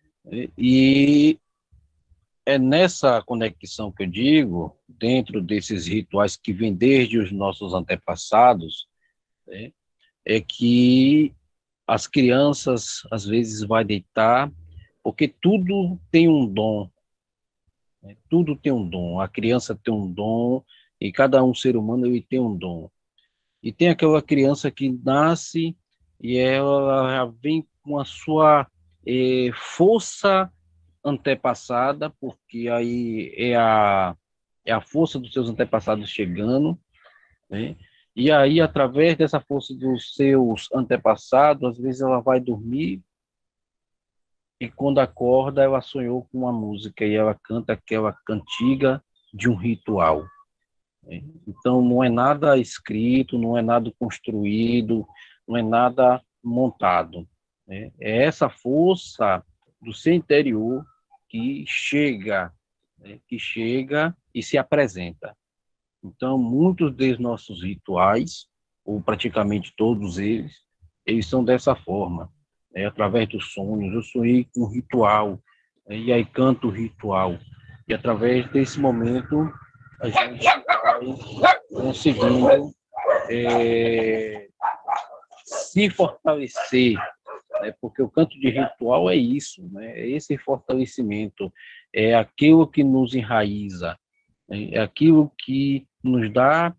E é nessa conexão que eu digo, dentro desses rituais que vêm desde os nossos antepassados, né, é que as crianças, às vezes, vão deitar, porque tudo tem um dom. Né, tudo tem um dom. A criança tem um dom, e cada ser humano ele tem um dom. E tem aquela criança que nasce e ela já vem com a sua força antepassada, porque aí é a força dos seus antepassados chegando, né? E aí, através dessa força dos seus antepassados, às vezes ela vai dormir e quando acorda ela sonhou com uma música e ela canta aquela cantiga de um ritual. Então, não é nada escrito, não é nada construído, não é nada montado. Né? É essa força do seu interior que chega, né? Que chega e se apresenta. Então, muitos dos nossos rituais, ou praticamente todos eles são dessa forma, né? Através dos sonhos. Eu sonhei com um ritual, né? E aí canto o ritual. E através desse momento, a gente vai conseguindo se fortalecer, né? Porque o canto de ritual é isso, né? É esse fortalecimento, é aquilo que nos enraiza, né? É aquilo que nos dá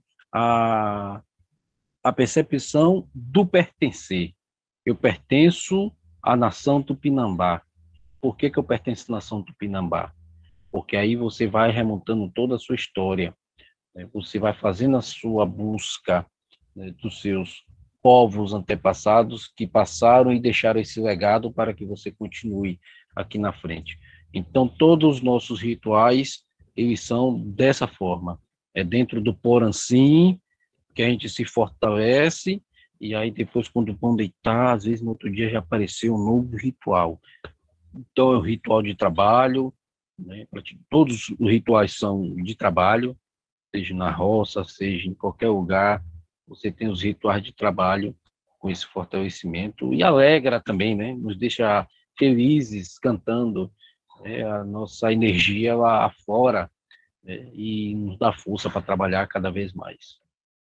a percepção do pertencer. Eu pertenço à nação Tupinambá. Por que eu pertenço à nação Tupinambá? Porque aí você vai remontando toda a sua história, né? Você vai fazendo a sua busca, né, dos seus povos antepassados que passaram e deixaram esse legado para que você continue aqui na frente. Então, todos os nossos rituais, eles são dessa forma. É dentro do Poransim que a gente se fortalece, e aí depois, quando vão deitar, às vezes no outro dia já apareceu um novo ritual. Então, é o ritual de trabalho, né? Todos os rituais são de trabalho, seja na roça, seja em qualquer lugar, você tem os rituais de trabalho com esse fortalecimento, e alegra também, né? Nos deixa felizes cantando, né? A nossa energia lá afora, né? E nos dá força para trabalhar cada vez mais.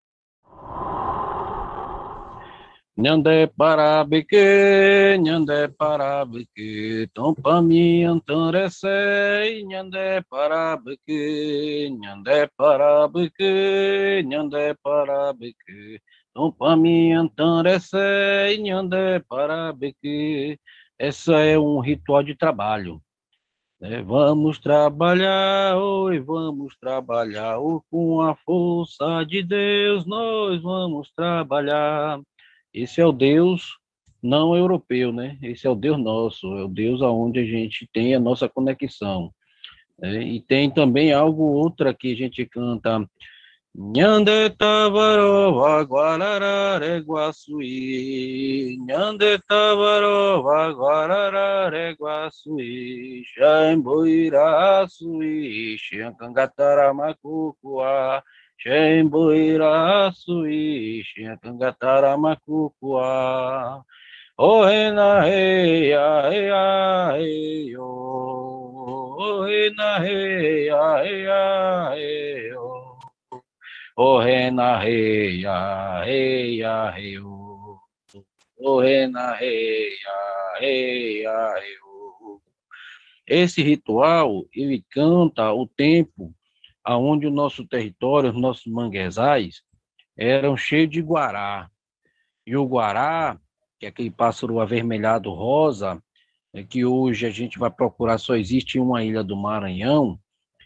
Nhande para beque, tompami antaresei, nhande para beque, nhande para beque, tompami antaresei, nhande para beque. Essa é um ritual de trabalho, né? Vamos trabalhar, oi, com a força de Deus, nós vamos trabalhar. Esse é o Deus não europeu, né? Esse é o Deus nosso, é o Deus aonde a gente tem a nossa conexão, né? E tem também algo outra que a gente canta. Nhande tavarova guararare guaçuí, Nhande tavarova guararare guaçuí, Xemboiraçuí, Xencangataramacucuá, Xemboiraçuí, Xencangataramacucuá. Oi na reia, reia, reio, oi na reia, reia, reio. O rena reia, reia, reu. O rena reia, reia, reu. Esse ritual, ele canta o tempo aonde o nosso território, os nossos manguezais, eram cheios de guará. E o guará, que é aquele pássaro avermelhado rosa, que hoje a gente vai procurar, só existe em uma ilha do Maranhão,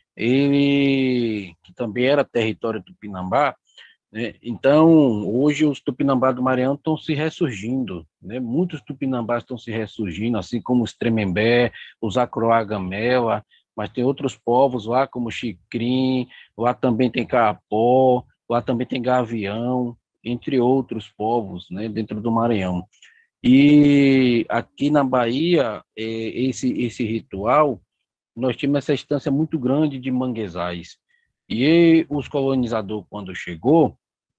ele, que também era território tupinambá, né? Então, hoje os tupinambás do Maranhão estão se ressurgindo, né? Muitos tupinambás estão se ressurgindo, assim como os Tremembé, os Acroagamela, mas tem outros povos lá, como o Xicrim, lá também tem Carapó, lá também tem Gavião, entre outros povos, né, dentro do Maranhão. E aqui na Bahia, esse ritual, nós tínhamos essa estância muito grande de manguezais. E os colonizadores, quando chegou,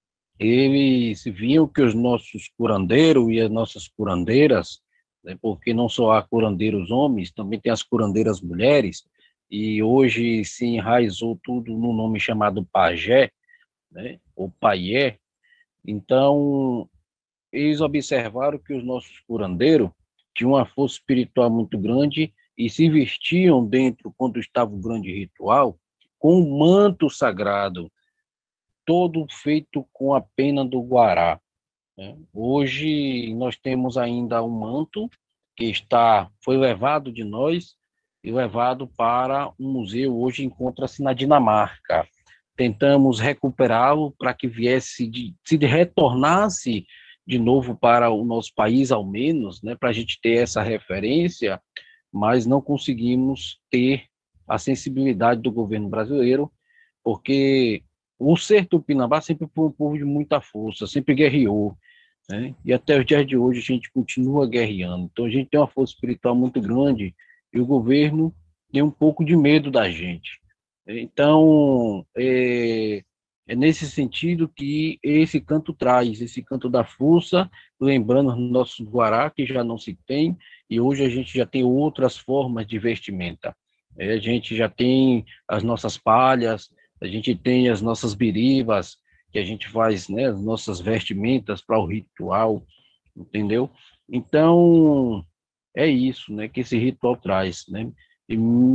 eles viam que os nossos curandeiros e as nossas curandeiras, né, porque não só há curandeiros homens, também tem as curandeiras mulheres, e hoje se enraizou tudo no nome chamado pajé, né, ou paié. Então, eles observaram que os nossos curandeiros tinham uma força espiritual muito grande e se vestiam dentro, quando estava o grande ritual, com um manto sagrado, todo feito com a pena do guará, né? Hoje nós temos ainda um manto que foi levado de nós e levado para um museu, hoje encontra-se na Dinamarca. Tentamos recuperá-lo para que se retornasse de novo para o nosso país, ao menos, né, para a gente ter essa referência, mas não conseguimos ter a sensibilidade do governo brasileiro, porque o ser tupinambá sempre foi um povo de muita força, sempre guerreou, né? E até os dias de hoje a gente continua guerreando. Então a gente tem uma força espiritual muito grande e o governo tem um pouco de medo da gente. Então, é nesse sentido que esse canto traz, esse canto da força, lembrando os nossos guará, que já não se tem, e hoje a gente já tem outras formas de vestimenta. A gente já tem as nossas palhas, a gente tem as nossas biribas, que a gente faz, né, as nossas vestimentas para o ritual, entendeu? Então, é isso, né, que esse ritual traz, né? E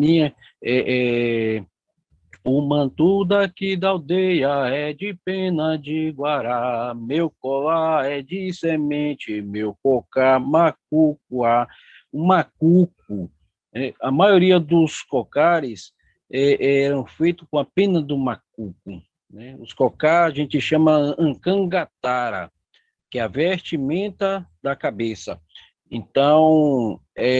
o manto daqui da aldeia é de pena de guará, meu colar é de semente, meu cocá macucoá. O macuco, a maioria dos cocares eram feitos com a pena do macuco, né? Os cocás a gente chama ancangatara, que é a vestimenta da cabeça. Então,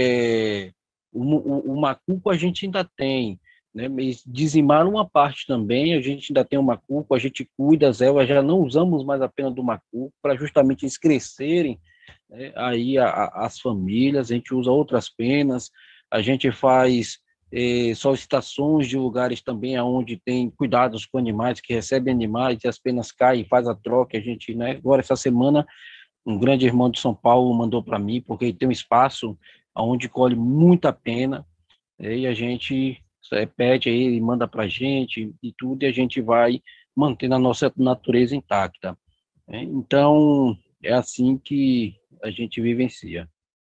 o macuco a gente ainda tem, né? Mas dizimaram uma parte também, a gente ainda tem o macuco, a gente cuida as ervas, já não usamos mais a pena do macuco, para justamente eles crescerem, né? Aí as famílias, a gente usa outras penas, a gente faz solicitações de lugares também onde tem cuidados com animais, que recebem animais, e as penas caem, faz a troca, a gente, né? Agora, essa semana, um grande irmão de São Paulo mandou para mim, porque ele tem um espaço onde colhe muita pena, e a gente pede aí, ele manda para a gente e tudo, e a gente vai mantendo a nossa natureza intacta, né? Então, é assim que a gente vivencia.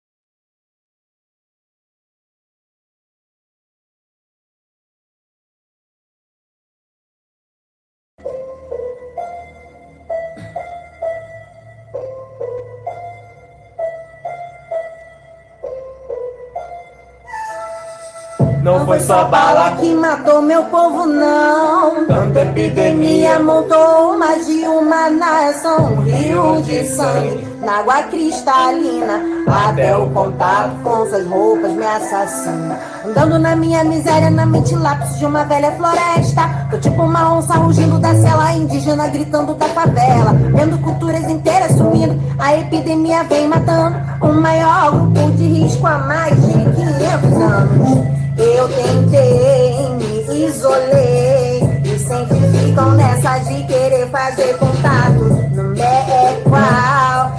Não foi só bala que matou meu povo, não. Tanta epidemia montou mais de uma nação. Um rio de sangue na água cristalina. Até o contato com suas roupas me assassina. Andando na minha miséria, na mente lápis de uma velha floresta. Tô tipo uma onça rugindo da cela indígena, gritando da favela. Vendo culturas inteiras sumindo, a epidemia vem matando o maior grupo de risco há mais de 500 anos. Eu tentei, me isolei, e sempre ficam nessas de querer fazer contato. Não é qual,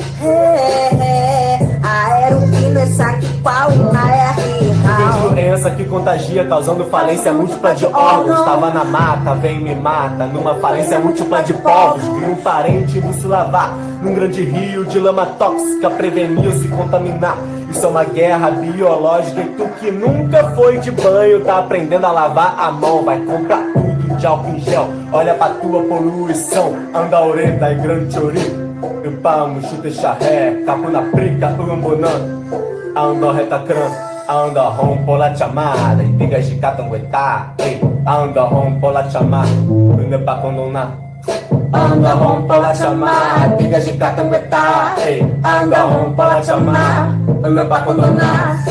aeropino é saque qual, uma é real. Doença que contagia, causando falência múltipla de órgãos. Tava na mata, vem me mata, numa falência múltipla de povos. Vi um parente no se lavar, num grande rio de lama tóxica, preveniu se contaminar. Isso é uma guerra biológica e tu que nunca foi de banho tá aprendendo a lavar a mão. Vai comprar tudo de álcool em gel, olha pra tua poluição. Anda orenta e grande chori, e palmo, chute charré, capo na prica, umbonã. Anda retacrã, anda rompo la chamada, e diga de catanguetá, anda rompo la chamada, não é pra condonar. Anda rompo la chamada, diga de catanguetá, anda rompo la chamada, não é pra condonar.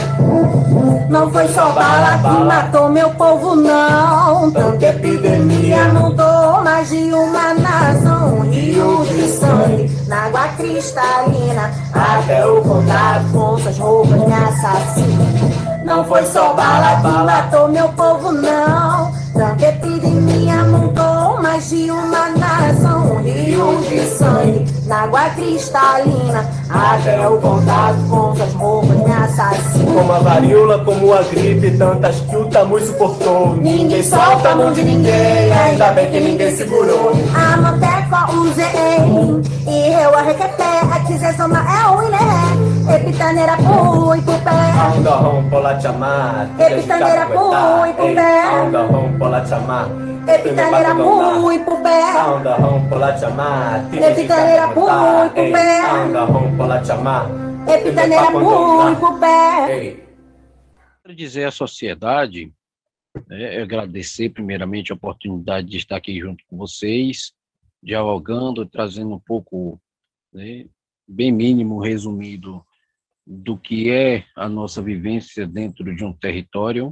Não foi só bala que matou meu povo, não. Tanta epidemia mudou mais de uma nação. Um rio de sangue na água cristalina. Até o contato com suas roupas me assassina. Não foi só bala que matou meu povo, não. Tanta epidemia mudou mais de uma nação. Um rio de sangue na água cristalina. Até o contato com suas roupas me assassina. Como a varíola, como a gripe, tantas que o tamu suportou. Ninguém solta a mão de ninguém, ainda bem que ninguém segurou. A manteca usei, e eu arrequeté, a quizezona é o iné. Epitaneira pui pro pé. Anda rompo la chamada, Epitaneira pui pro pé. anda rompo la chamada. Epitaneira pui pro pé. Anda rompo la chamada, Epitaneira pui pro pé. anda rompo la chamada. Epitaneira pui pro pé. Quero dizer à sociedade, né, agradecer primeiramente a oportunidade de estar aqui junto com vocês, dialogando, trazendo um pouco, né, bem mínimo, resumido, do que é a nossa vivência dentro de um território,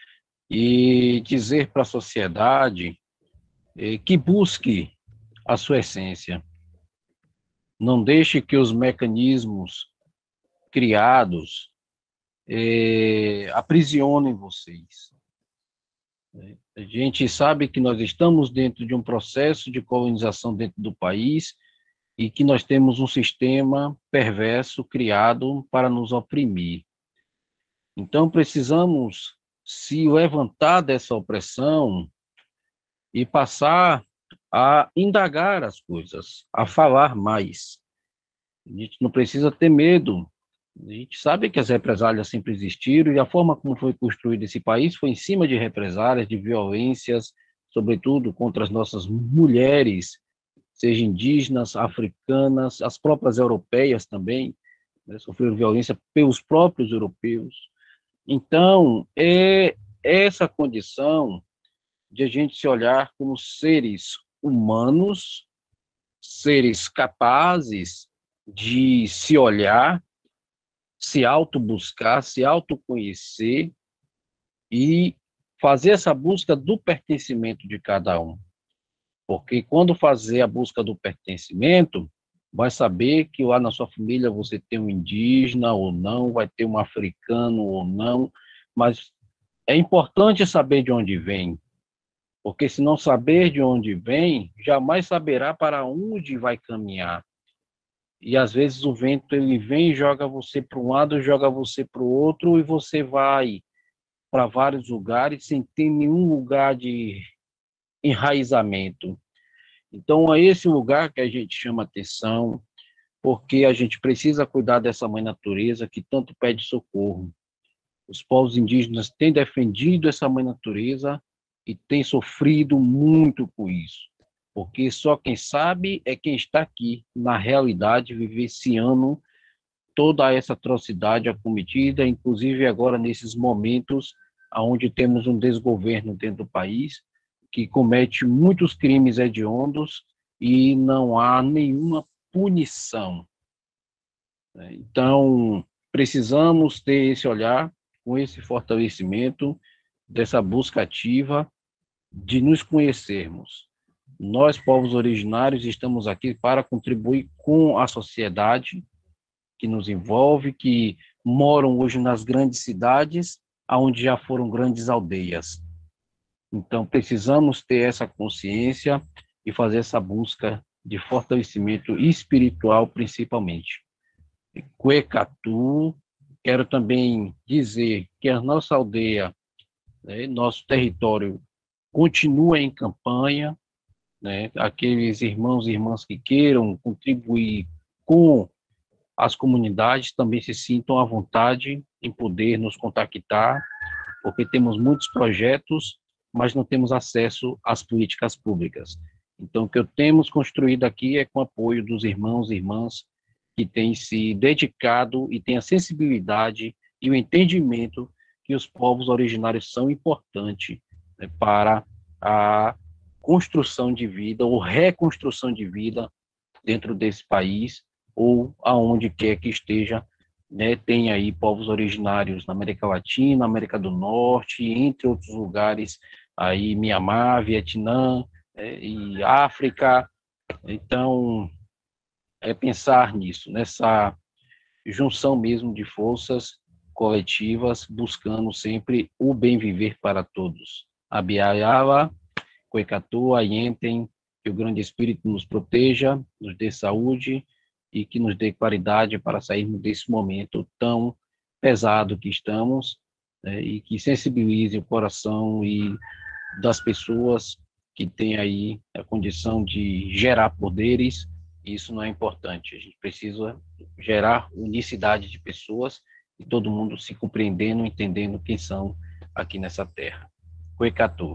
e dizer para a sociedade que busque a sua essência. Não deixe que os mecanismos criados aprisionem vocês. A gente sabe que nós estamos dentro de um processo de colonização dentro do país e que nós temos um sistema perverso criado para nos oprimir. Então, precisamos se levantar dessa opressão e passar a indagar as coisas, a falar mais. A gente não precisa ter medo. A gente sabe que as represálias sempre existiram e a forma como foi construído esse país foi em cima de represálias, de violências, sobretudo contra as nossas mulheres, seja indígenas, africanas, as próprias europeias também, né, sofreram violência pelos próprios europeus. Então, é essa condição de a gente se olhar como seres humanos, seres capazes de se olhar, se auto-buscar, se autoconhecer e fazer essa busca do pertencimento de cada um. Porque quando fazer a busca do pertencimento, vai saber que lá na sua família você tem um indígena ou não, vai ter um africano ou não, mas é importante saber de onde vem, porque se não saber de onde vem, jamais saberá para onde vai caminhar. E às vezes o vento ele vem e joga você para um lado, joga você para o outro, e você vai para vários lugares sem ter nenhum lugar de enraizamento. Então, é esse lugar que a gente chama atenção, porque a gente precisa cuidar dessa mãe natureza que tanto pede socorro. Os povos indígenas têm defendido essa mãe natureza e têm sofrido muito com isso, porque só quem sabe é quem está aqui, na realidade, vivenciando toda essa atrocidade acometida, inclusive agora nesses momentos onde temos um desgoverno dentro do país, que comete muitos crimes hediondos e não há nenhuma punição. Então, precisamos ter esse olhar, com esse fortalecimento, dessa busca ativa de nos conhecermos. Nós, povos originários, estamos aqui para contribuir com a sociedade que nos envolve, que moram hoje nas grandes cidades, onde já foram grandes aldeias. Então, precisamos ter essa consciência e fazer essa busca de fortalecimento espiritual, principalmente. Cuecatu, quero também dizer que a nossa aldeia, né, nosso território, continua em campanha, né, aqueles irmãos e irmãs que queiram contribuir com as comunidades também se sintam à vontade em poder nos contactar, porque temos muitos projetos, mas não temos acesso às políticas públicas. Então, o que temos construído aqui é com o apoio dos irmãos e irmãs que têm se dedicado e têm a sensibilidade e o entendimento que os povos originários são importantes, né, para a construção de vida ou reconstrução de vida dentro desse país ou aonde quer que esteja, né, tem aí povos originários na América Latina, América do Norte, entre outros lugares, aí Mianmar, Vietnã, e África. Então, é pensar nisso, nessa junção mesmo de forças coletivas, buscando sempre o bem viver para todos. Abiaiala, Cuecatu, Aientem, que o grande Espírito nos proteja, nos dê saúde e que nos dê claridade para sairmos desse momento tão pesado que estamos, né, e que sensibilize o coração e das pessoas que têm aí a condição de gerar poderes. Isso não é importante. A gente precisa gerar unicidade de pessoas e todo mundo se compreendendo, entendendo quem são aqui nessa terra. Cuecatu.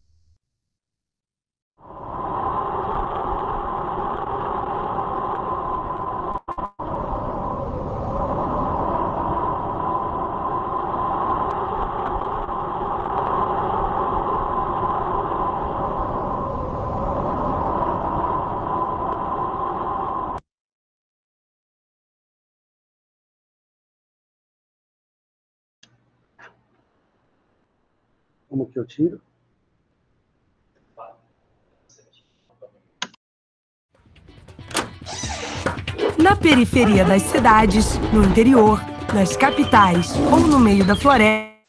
Como que eu tiro? Na periferia das cidades, no interior, nas capitais ou no meio da floresta.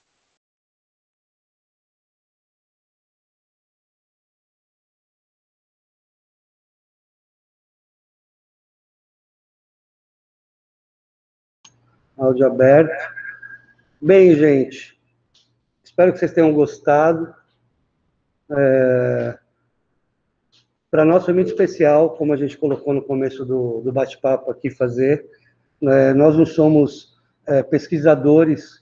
Áudio aberto. Bem, gente, espero que vocês tenham gostado. para nós foi muito especial, como a gente colocou no começo do bate-papo aqui, fazer. Nós não somos pesquisadores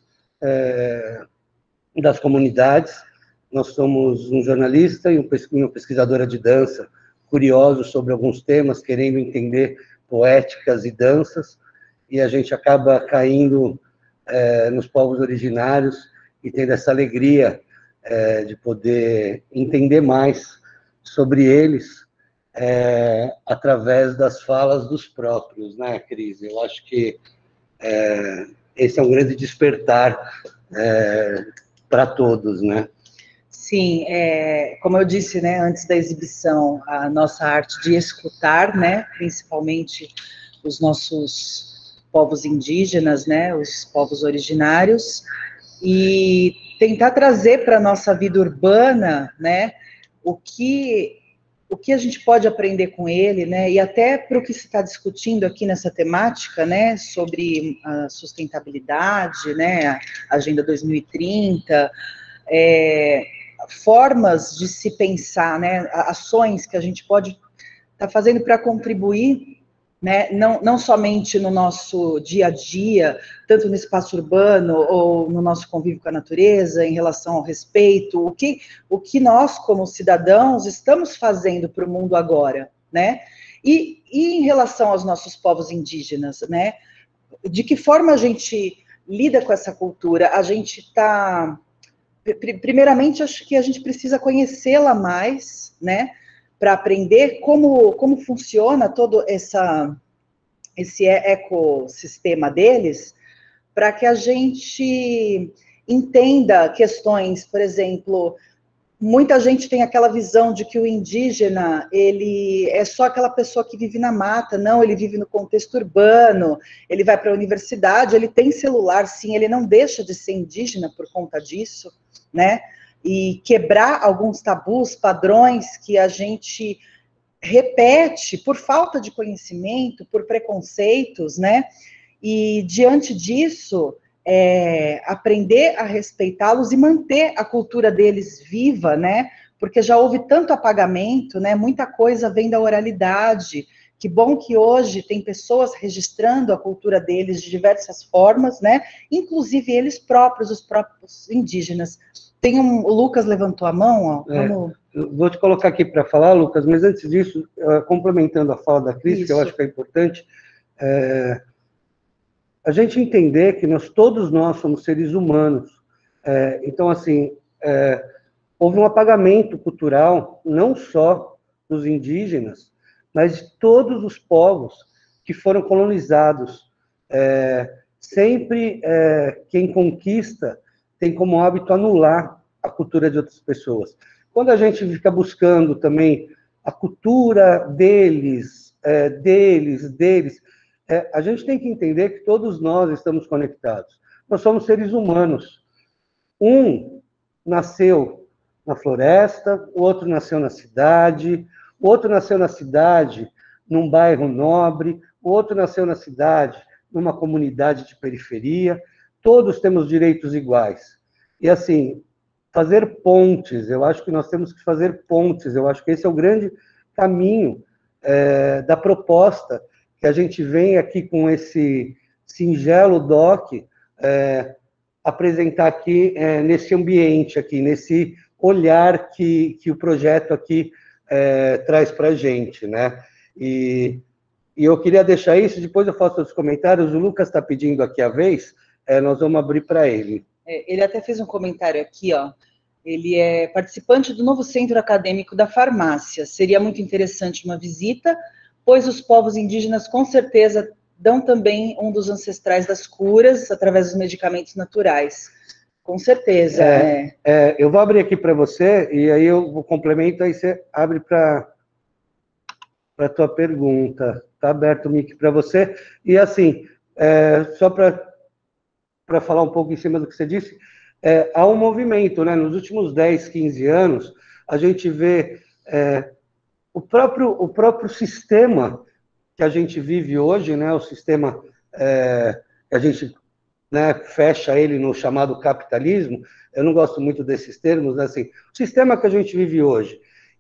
das comunidades, nós somos um jornalista e uma pesquisadora de dança, curiosos sobre alguns temas, querendo entender poéticas e danças, e a gente acaba caindo nos povos originários e tendo essa alegria de poder entender mais sobre eles através das falas dos próprios, né, Cris? Eu acho que esse é um grande despertar para todos, né? Sim, como eu disse, né, antes da exibição, a nossa arte de escutar, né, principalmente os nossos povos indígenas, né, os povos originários, e tentar trazer para a nossa vida urbana, né, o que a gente pode aprender com ele, né, e até para o que se está discutindo aqui nessa temática, né, sobre a sustentabilidade, né, a Agenda 2030, formas de se pensar, né, ações que a gente pode estar fazendo para contribuir, né, não somente no nosso dia a dia, tanto no espaço urbano ou no nosso convívio com a natureza, em relação ao respeito, o que nós, como cidadãos, estamos fazendo para o mundo agora, né, e em relação aos nossos povos indígenas, né, de que forma a gente lida com essa cultura, a gente está... Primeiramente, acho que a gente precisa conhecê-la mais, né, para aprender como funciona todo esse ecossistema deles, para que a gente entenda questões, por exemplo, muita gente tem aquela visão de que o indígena, ele é só aquela pessoa que vive na mata, não, ele vive no contexto urbano, ele vai para a universidade, ele tem celular, sim, ele não deixa de ser indígena por conta disso, né, e quebrar alguns tabus, padrões que a gente repete por falta de conhecimento, por preconceitos, né, e diante disso, aprender a respeitá-los e manter a cultura deles viva, né, porque já houve tanto apagamento, né, muita coisa vem da oralidade. Que bom que hoje tem pessoas registrando a cultura deles de diversas formas, né, inclusive eles próprios, os próprios indígenas. O Lucas levantou a mão, ó. Vamos... Eu vou te colocar aqui para falar, Lucas, mas antes disso, complementando a fala da Cris, que eu acho que é importante, a gente entender que todos nós somos seres humanos. Então, assim, houve um apagamento cultural, não só dos indígenas, mas de todos os povos que foram colonizados. Sempre quem conquista tem como hábito anular a cultura de outras pessoas. Quando a gente fica buscando também a cultura deles, a gente tem que entender que todos nós estamos conectados. Nós somos seres humanos. Um nasceu na floresta, o outro nasceu na cidade, o outro nasceu na cidade, num bairro nobre, o outro nasceu na cidade, numa comunidade de periferia. Todos temos direitos iguais. E, assim, fazer pontes, eu acho que nós temos que fazer pontes, eu acho que esse é o grande caminho da proposta que a gente vem aqui com esse singelo doc apresentar aqui nesse ambiente aqui, nesse olhar que o projeto aqui traz para a gente, né? E eu queria deixar isso, depois eu faço os comentários, o Lucas está pedindo aqui a vez, nós vamos abrir para ele. Ele até fez um comentário aqui, ó. Ele é participante do novo Centro Acadêmico da Farmácia. Seria muito interessante uma visita, pois os povos indígenas, com certeza, dão também um dos ancestrais das curas, através dos medicamentos naturais. Com certeza. Eu vou abrir aqui para você, e aí eu vou complemento, aí você abre para a tua pergunta. Está aberto o mic para você. E, assim, só para falar um pouco em cima do que você disse, há um movimento, né? Nos últimos 10, 15 anos, a gente vê o próprio sistema que a gente vive hoje, né? O sistema que a gente, né, fecha ele no chamado capitalismo. Eu não gosto muito desses termos, né? Assim, o sistema que a gente vive hoje,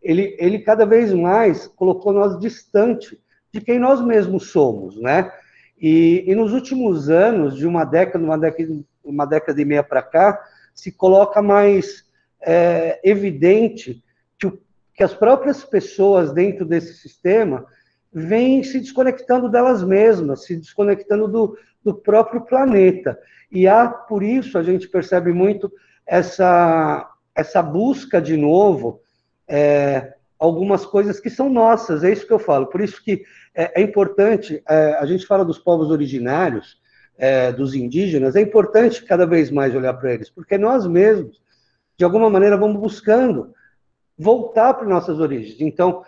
ele cada vez mais colocou nós distante de quem nós mesmos somos, né? E nos últimos anos, de uma década e meia para cá, se coloca mais evidente que as próprias pessoas dentro desse sistema vêm se desconectando delas mesmas, se desconectando do próprio planeta. E por isso, a gente percebe muito essa busca de novo, algumas coisas que são nossas, é isso que eu falo. Por isso que é importante, a gente fala dos povos originários, dos indígenas, é importante cada vez mais olhar para eles, porque nós mesmos, de alguma maneira, vamos buscando voltar para nossas origens. Então,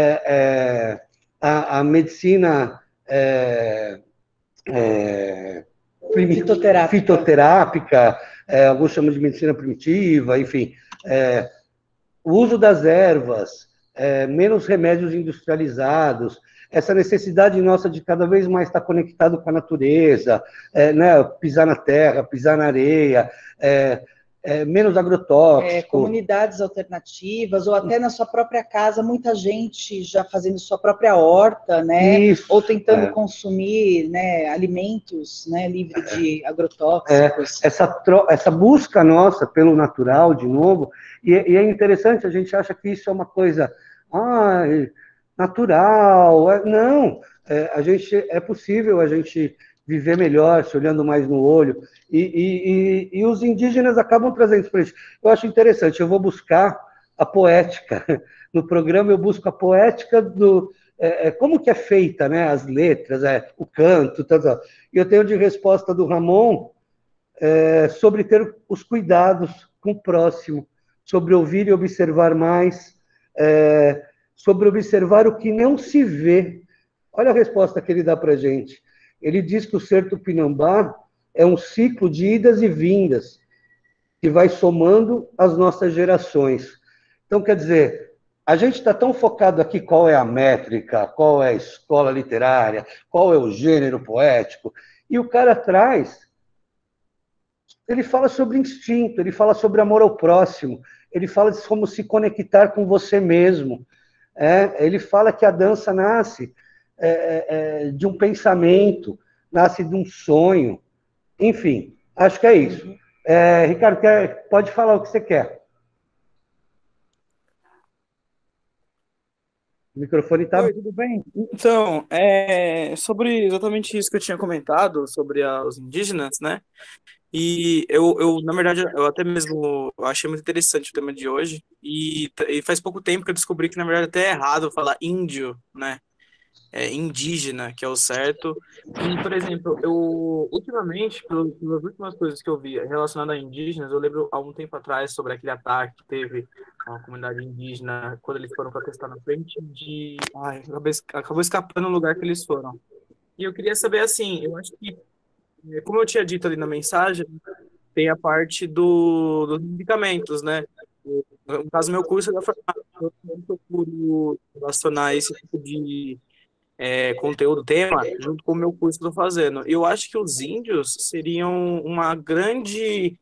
a medicina fitoterápica, alguns chamam de medicina primitiva, enfim, o uso das ervas, menos remédios industrializados, essa necessidade nossa de cada vez mais estar conectado com a natureza, né, pisar na terra, pisar na areia, menos agrotóxico. Comunidades alternativas, ou até na sua própria casa, muita gente já fazendo sua própria horta, né? Isso, ou tentando consumir, né, alimentos, né, livre de agrotóxicos. Essa busca nossa pelo natural, de novo, e é interessante, a gente acha que isso é uma coisa natural. Não, é possível a gente viver melhor, se olhando mais no olho, e os indígenas acabam trazendo isso para a gente. Eu acho interessante, eu vou buscar a poética. No programa eu busco a poética como que é feita, né, as letras, o canto, tal. E eu tenho de resposta do Ramon sobre ter os cuidados com o próximo, sobre ouvir e observar mais, sobre observar o que não se vê. Olha a resposta que ele dá para a gente. Ele diz que o ser tupinambá é um ciclo de idas e vindas que vai somando as nossas gerações. Então, quer dizer, a gente está tão focado aqui qual é a métrica, qual é a escola literária, qual é o gênero poético, e o cara atrás, ele fala sobre instinto, ele fala sobre amor ao próximo, ele fala de como se conectar com você mesmo. Ele fala que a dança nasce de um pensamento, nasce de um sonho. Enfim, acho que é isso. Ricardo, pode falar o que você quer. O microfone está... Oi, tudo bem? Então, sobre exatamente isso que eu tinha comentado, sobre os indígenas, né? E na verdade, eu até mesmo achei muito interessante o tema de hoje, e faz pouco tempo que eu descobri que, na verdade, até é errado falar índio, né? Indígena, que é o certo. E, por exemplo, ultimamente, pelas últimas coisas que eu vi relacionadas a indígenas, eu lembro há um tempo atrás sobre aquele ataque que teve a comunidade indígena quando eles foram protestar na frente de... acabou escapando o lugar que eles foram. E eu queria saber, assim, eu acho que, como eu tinha dito ali na mensagem, tem a parte dos medicamentos, né? No caso, meu curso é da farmácia, eu procuro relacionar esse tipo de conteúdo, tema, junto com o meu curso que eu estou fazendo. Eu acho que os índios seriam uma grande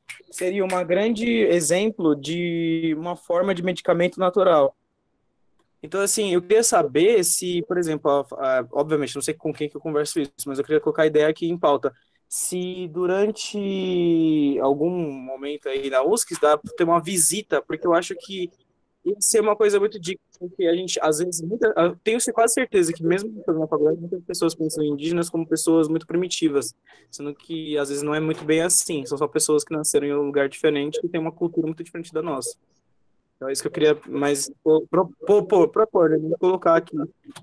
exemplo de uma forma de medicamento natural. Então, assim, eu queria saber se, por exemplo, obviamente, não sei com quem que eu converso isso, mas eu queria colocar a ideia aqui em pauta. Se durante algum momento aí na USC dá para ter uma visita, porque eu acho que ia ser uma coisa muito digna, porque a gente, às vezes, eu tenho quase certeza que mesmo na faculdade, muitas pessoas pensam em indígenas como pessoas muito primitivas, sendo que, às vezes, não é muito bem assim, são só pessoas que nasceram em um lugar diferente e têm uma cultura muito diferente da nossa. Então, é isso que eu queria mais propor, né? Colocar aqui.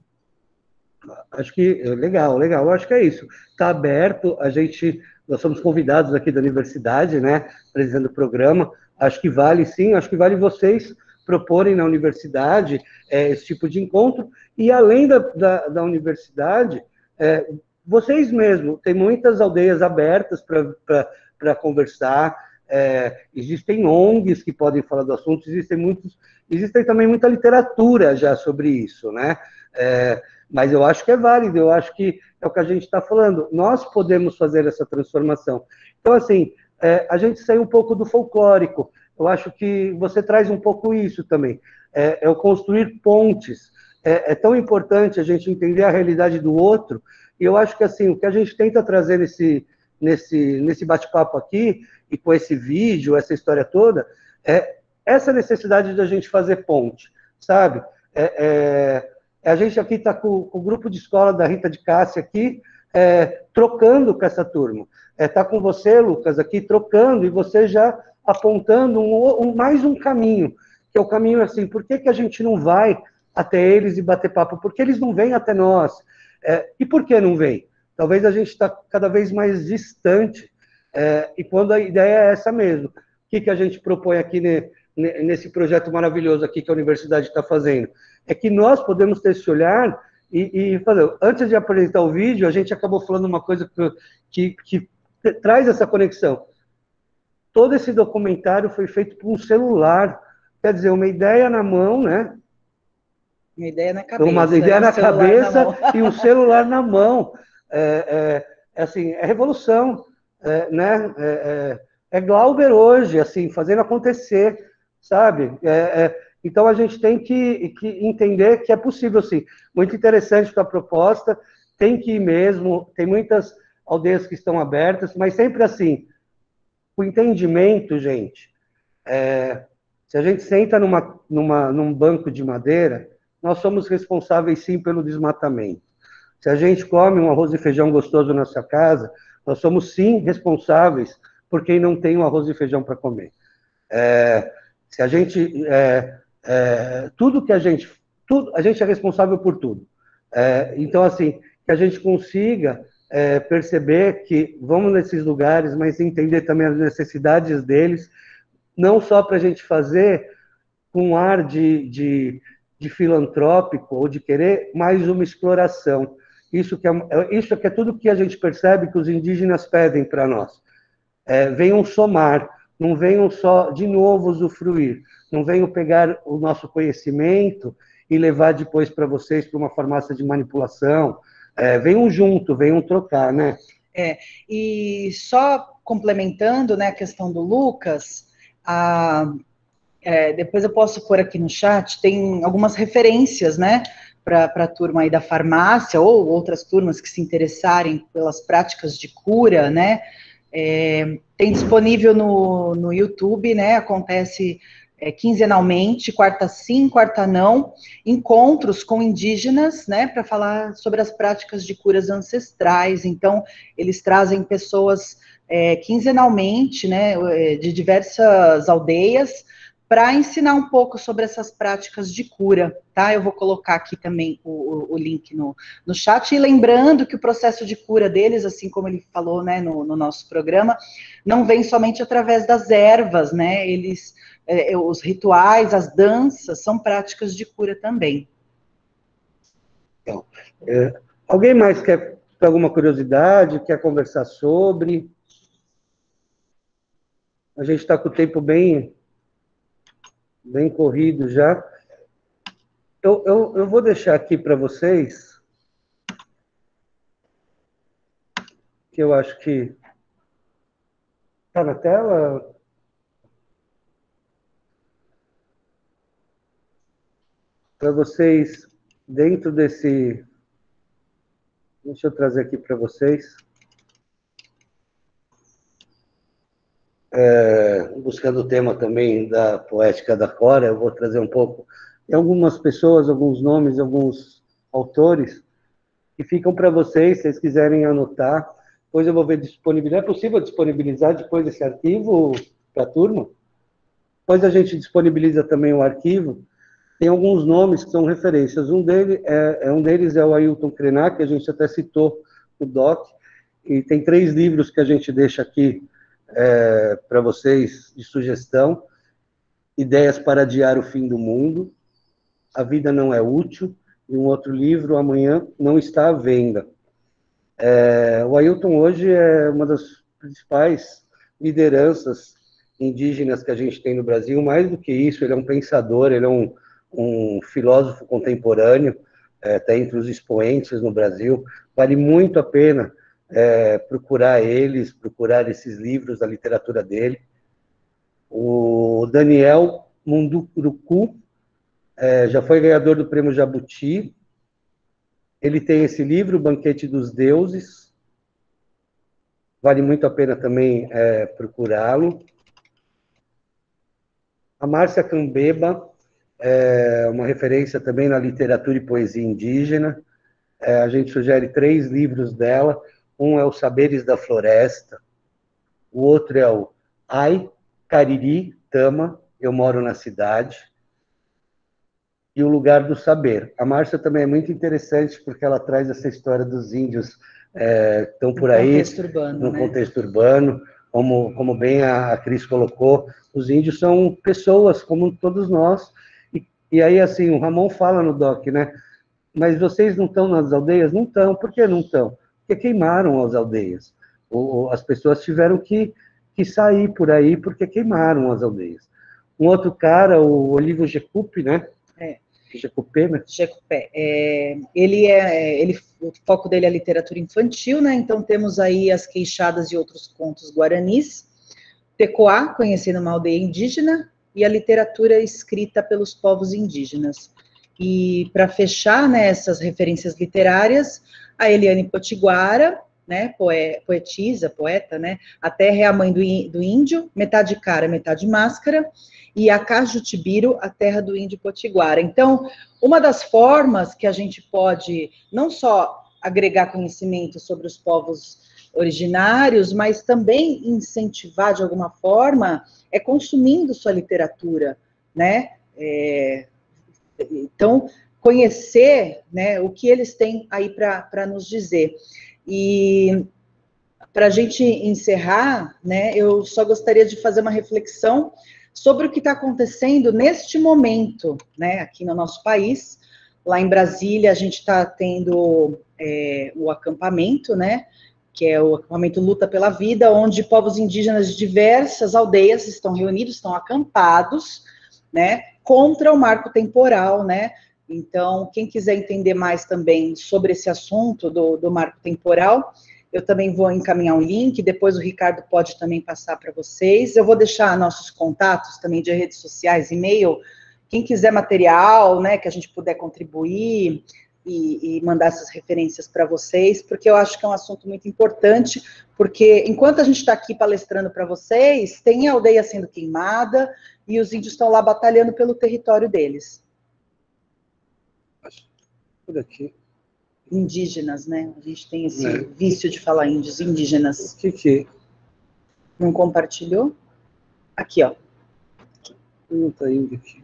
Acho que, legal, eu acho que é isso. Está aberto, nós somos convidados aqui da universidade, né, apresentando o programa, acho que vale sim, acho que vale vocês proporem na universidade esse tipo de encontro, e além da universidade, vocês mesmos, tem muitas aldeias abertas para conversar, existem ONGs que podem falar do assunto, existem também muita literatura já sobre isso, né? Mas eu acho que é válido, eu acho que é o que a gente está falando, nós podemos fazer essa transformação. Então, assim, a gente sai um pouco do folclórico, eu acho que você traz um pouco isso também, é o construir pontes. É tão importante a gente entender a realidade do outro, e eu acho que assim, o que a gente tenta trazer nesse bate-papo aqui, e com esse vídeo, essa história toda, é essa necessidade de a gente fazer ponte, sabe? A gente aqui está com o grupo de escola da Rita de Cássia aqui, trocando com essa turma. Está com você, Lucas, aqui trocando, e você já apontando mais um caminho, que é o caminho assim, por que a gente não vai até eles e bater papo? Porque eles não vêm até nós. E por que não vêm? Talvez a gente está cada vez mais distante, e quando a ideia é essa mesmo. O que a gente propõe aqui nesse projeto maravilhoso aqui que a universidade está fazendo? É que nós podemos ter esse olhar e fazer. Antes de apresentar o vídeo, a gente acabou falando uma coisa que traz essa conexão. Todo esse documentário foi feito por um celular, quer dizer, uma ideia na mão, né? Uma ideia na cabeça. Uma ideia na cabeça e um celular na mão. Assim, é revolução, né? É Glauber hoje, assim, fazendo acontecer, sabe? Então, a gente tem que entender que é possível, sim. Muito interessante a proposta, tem que ir mesmo, tem muitas aldeias que estão abertas, mas sempre assim, o entendimento, gente, se a gente senta num banco de madeira, nós somos responsáveis, sim, pelo desmatamento. Se a gente come um arroz e feijão gostoso na nossa casa, nós somos, sim, responsáveis por quem não tem um arroz e feijão para comer. Se a gente... tudo que a gente é responsável por tudo. Então, assim, que a gente consiga perceber que vamos nesses lugares, mas entender também as necessidades deles, não só para a gente fazer com um ar de filantrópico ou de querer mais uma exploração. Isso que é tudo que a gente percebe que os indígenas pedem para nós. Venham somar, não venham só, de novo, usufruir. Não venham pegar o nosso conhecimento e levar depois para vocês para uma farmácia de manipulação. Venham junto, venham trocar, né? E só complementando, né, a questão do Lucas, depois eu posso pôr aqui no chat, tem algumas referências, né, para a turma aí da farmácia, ou outras turmas que se interessarem pelas práticas de cura, né? Tem disponível no YouTube, né? Acontece quinzenalmente, quarta sim, quarta não, encontros com indígenas, né, para falar sobre as práticas de curas ancestrais. Então, eles trazem pessoas quinzenalmente, né, de diversas aldeias, para ensinar um pouco sobre essas práticas de cura, tá? Eu vou colocar aqui também o link no chat, e lembrando que o processo de cura deles, assim como ele falou, né, no nosso programa, não vem somente através das ervas, né, os rituais, as danças, são práticas de cura também. Então, alguém mais quer ter alguma curiosidade, quer conversar sobre? A gente está com o tempo bem corrido já. Eu vou deixar aqui para vocês, que eu acho que está na tela. Para vocês, dentro desse... Deixa eu trazer aqui para vocês. Buscando o tema também da poética da Cora, eu vou trazer um pouco. Tem algumas pessoas, alguns nomes, alguns autores que ficam para vocês, se vocês quiserem anotar. Depois eu vou ver disponibilidade. É possível disponibilizar depois esse arquivo para a turma? Depois a gente disponibiliza também o arquivo. Tem alguns nomes que são referências. Um deles é o Ailton Krenak, que a gente até citou no DOC, e tem 3 livros que a gente deixa aqui para vocês de sugestão: Ideias para Adiar o Fim do Mundo, A Vida Não é Útil, e um outro livro, Amanhã Não Está à Venda. O Ailton hoje é uma das principais lideranças indígenas que a gente tem no Brasil. Mais do que isso, ele é um pensador, ele é um filósofo contemporâneo, está entre os expoentes no Brasil. Vale muito a pena procurar esses livros da literatura dele. O Daniel Munduruku já foi ganhador do Prêmio Jabuti. Ele tem esse livro, O Banquete dos Deuses. Vale muito a pena também procurá-lo. A Márcia Cambeba, uma referência também na literatura e poesia indígena. A gente sugere 3 livros dela. Um é Os Saberes da Floresta. O outro é o Ai, Cariri, Tama, Eu Moro na Cidade. E O Lugar do Saber. A Márcia também é muito interessante porque ela traz essa história dos índios estão por aí, no contexto urbano, como bem a Cris colocou, os índios são pessoas como todos nós, e aí assim, o Ramon fala no doc, né, mas vocês não estão nas aldeias? Não estão. Por que não estão? Porque queimaram as aldeias. As pessoas tiveram que sair por aí porque queimaram as aldeias. Um outro cara, o Olívio Jecupe, né? Jecupé, né? Jecupé. O foco dele é a literatura infantil, né? Então temos aí As Queixadas e Outros Contos Guaranis, Tecoá, conhecendo uma aldeia indígena, e a literatura escrita pelos povos indígenas. E para fechar, né, essas referências literárias, a Eliane Potiguara, né, poeta, né? A Terra é a Mãe do Índio, Metade Cara, Metade Máscara, e a Cajutibiru, A Terra do Índio Potiguara. Então, uma das formas que a gente pode não só agregar conhecimento sobre os povos originários, mas também incentivar de alguma forma, é consumindo sua literatura, né? Então, conhecer, né, o que eles têm aí para nos dizer. E para a gente encerrar, né, eu só gostaria de fazer uma reflexão sobre o que está acontecendo neste momento, né, aqui no nosso país. Lá em Brasília, a gente está tendo o acampamento, né, que é o acampamento Luta pela Vida, onde povos indígenas de diversas aldeias estão reunidos, estão acampados, né, contra o marco temporal, né. Então, quem quiser entender mais também sobre esse assunto do marco temporal, eu também vou encaminhar um link, depois o Ricardo pode também passar para vocês. Eu vou deixar nossos contatos também de redes sociais, e-mail, quem quiser material, né, que a gente puder contribuir e mandar essas referências para vocês, porque eu acho que é um assunto muito importante, porque enquanto a gente está aqui palestrando para vocês, tem a aldeia sendo queimada e os índios estão lá batalhando pelo território deles. Por aqui. Indígenas, né? A gente tem esse vício de falar índios, indígenas. O que? Não compartilhou? Aqui, ó. Não está indo aqui.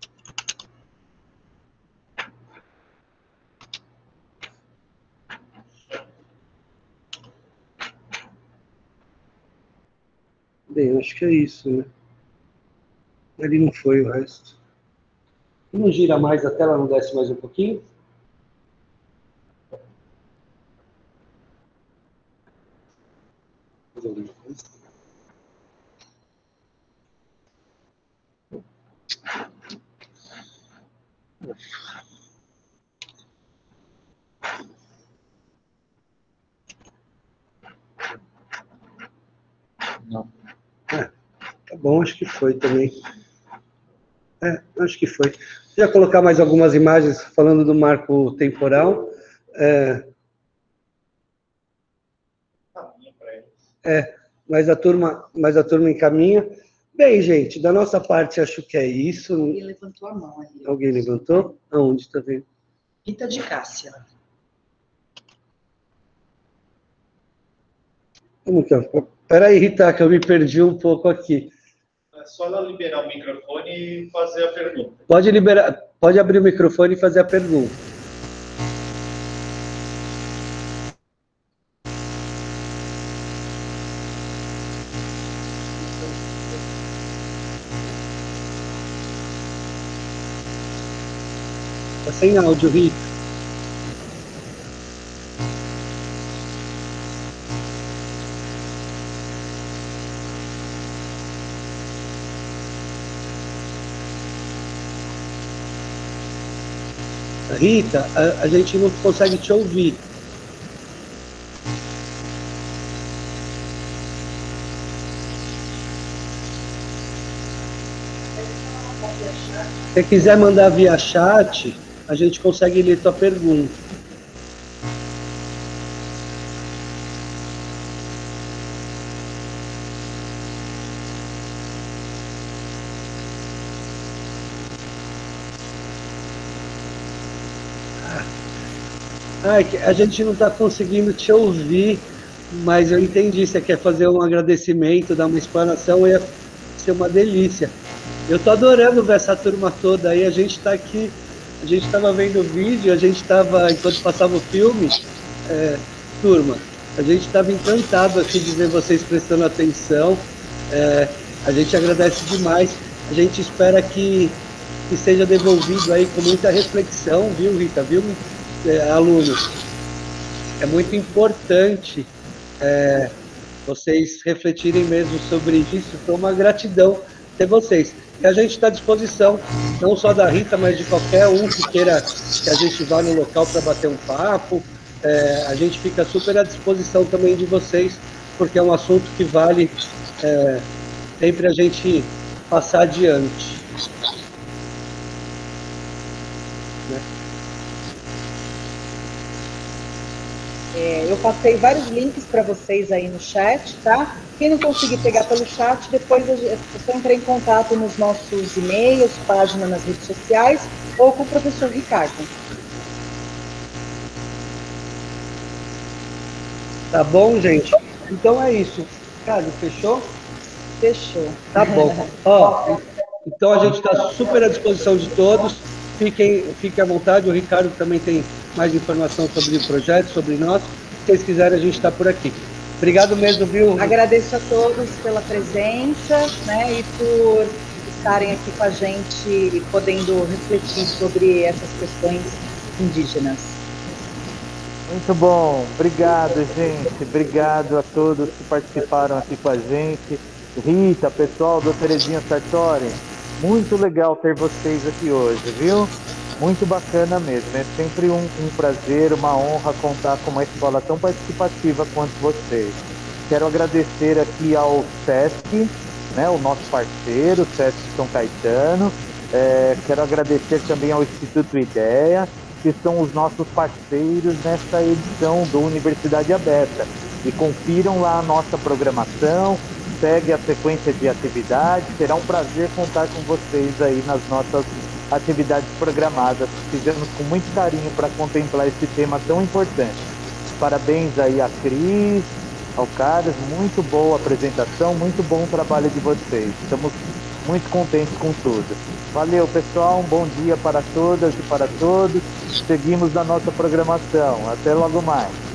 Bem, acho que é isso, né? Ali não foi o resto. Não gira mais a tela, não desce mais um pouquinho? Não. Tá bom, acho que foi também. Acho que foi. Já colocar mais algumas imagens falando do marco temporal. Mas a turma encaminha. Bem, gente, da nossa parte, acho que é isso. Alguém levantou a mão ali. Alguém levantou? Aonde está vendo? Rita de Cássia. Como que é? Peraí, Rita, que eu me perdi um pouco aqui. É só ela liberar o microfone e fazer a pergunta. Pode abrir o microfone e fazer a pergunta. Está sem áudio, Rita. Rita, a gente não consegue te ouvir. Se você quiser mandar via chat, a gente consegue ler tua pergunta. A gente não está conseguindo te ouvir, mas eu entendi. Você quer fazer um agradecimento, dar uma explanação, ia ser uma delícia. Eu tô adorando ver essa turma toda aí. A gente está aqui, a gente estava vendo o vídeo, a gente estava, enquanto passava o filme, turma, a gente estava encantado aqui de ver vocês prestando atenção. A gente agradece demais. A gente espera que seja devolvido aí com muita reflexão, viu, Rita? Viu? Alunos, é muito importante vocês refletirem mesmo sobre isso. Foi uma gratidão ter vocês. E a gente está à disposição, não só da Rita, mas de qualquer um que queira que a gente vá no local para bater um papo. A gente fica super à disposição também de vocês, porque é um assunto que vale sempre a gente passar adiante. Eu passei vários links para vocês aí no chat, tá? Quem não conseguir pegar pelo chat, depois é só entrar em contato nos nossos e-mails, página nas redes sociais, ou com o professor Ricardo. Tá bom, gente? Então é isso. Ricardo, fechou? Fechou. Tá bom. Então a gente está super à disposição de todos. Fiquem à vontade. O Ricardo também tem mais informação sobre o projeto, sobre nós. Se vocês quiserem, a gente está por aqui. Obrigado mesmo, viu? Agradeço a todos pela presença, né, e por estarem aqui com a gente, podendo refletir sobre essas questões indígenas. Muito bom. Obrigado, gente. Obrigado a todos que participaram aqui com a gente. Rita, pessoal do Terezinha Sartori, muito legal ter vocês aqui hoje, viu? Muito bacana mesmo, é sempre um prazer, uma honra contar com uma escola tão participativa quanto vocês. Quero agradecer aqui ao SESC, né, o nosso parceiro, o SESC São Caetano. Quero agradecer também ao Instituto Ideia, que são os nossos parceiros nesta edição do Universidade Aberta. E confiram lá a nossa programação, segue a sequência de atividades, será um prazer contar com vocês aí nas nossas atividades programadas. Fizemos com muito carinho para contemplar esse tema tão importante. Parabéns aí a Cris, ao Carlos, muito boa apresentação, muito bom trabalho de vocês. Estamos muito contentes com tudo. Valeu, pessoal, um bom dia para todas e para todos. Seguimos na nossa programação. Até logo mais.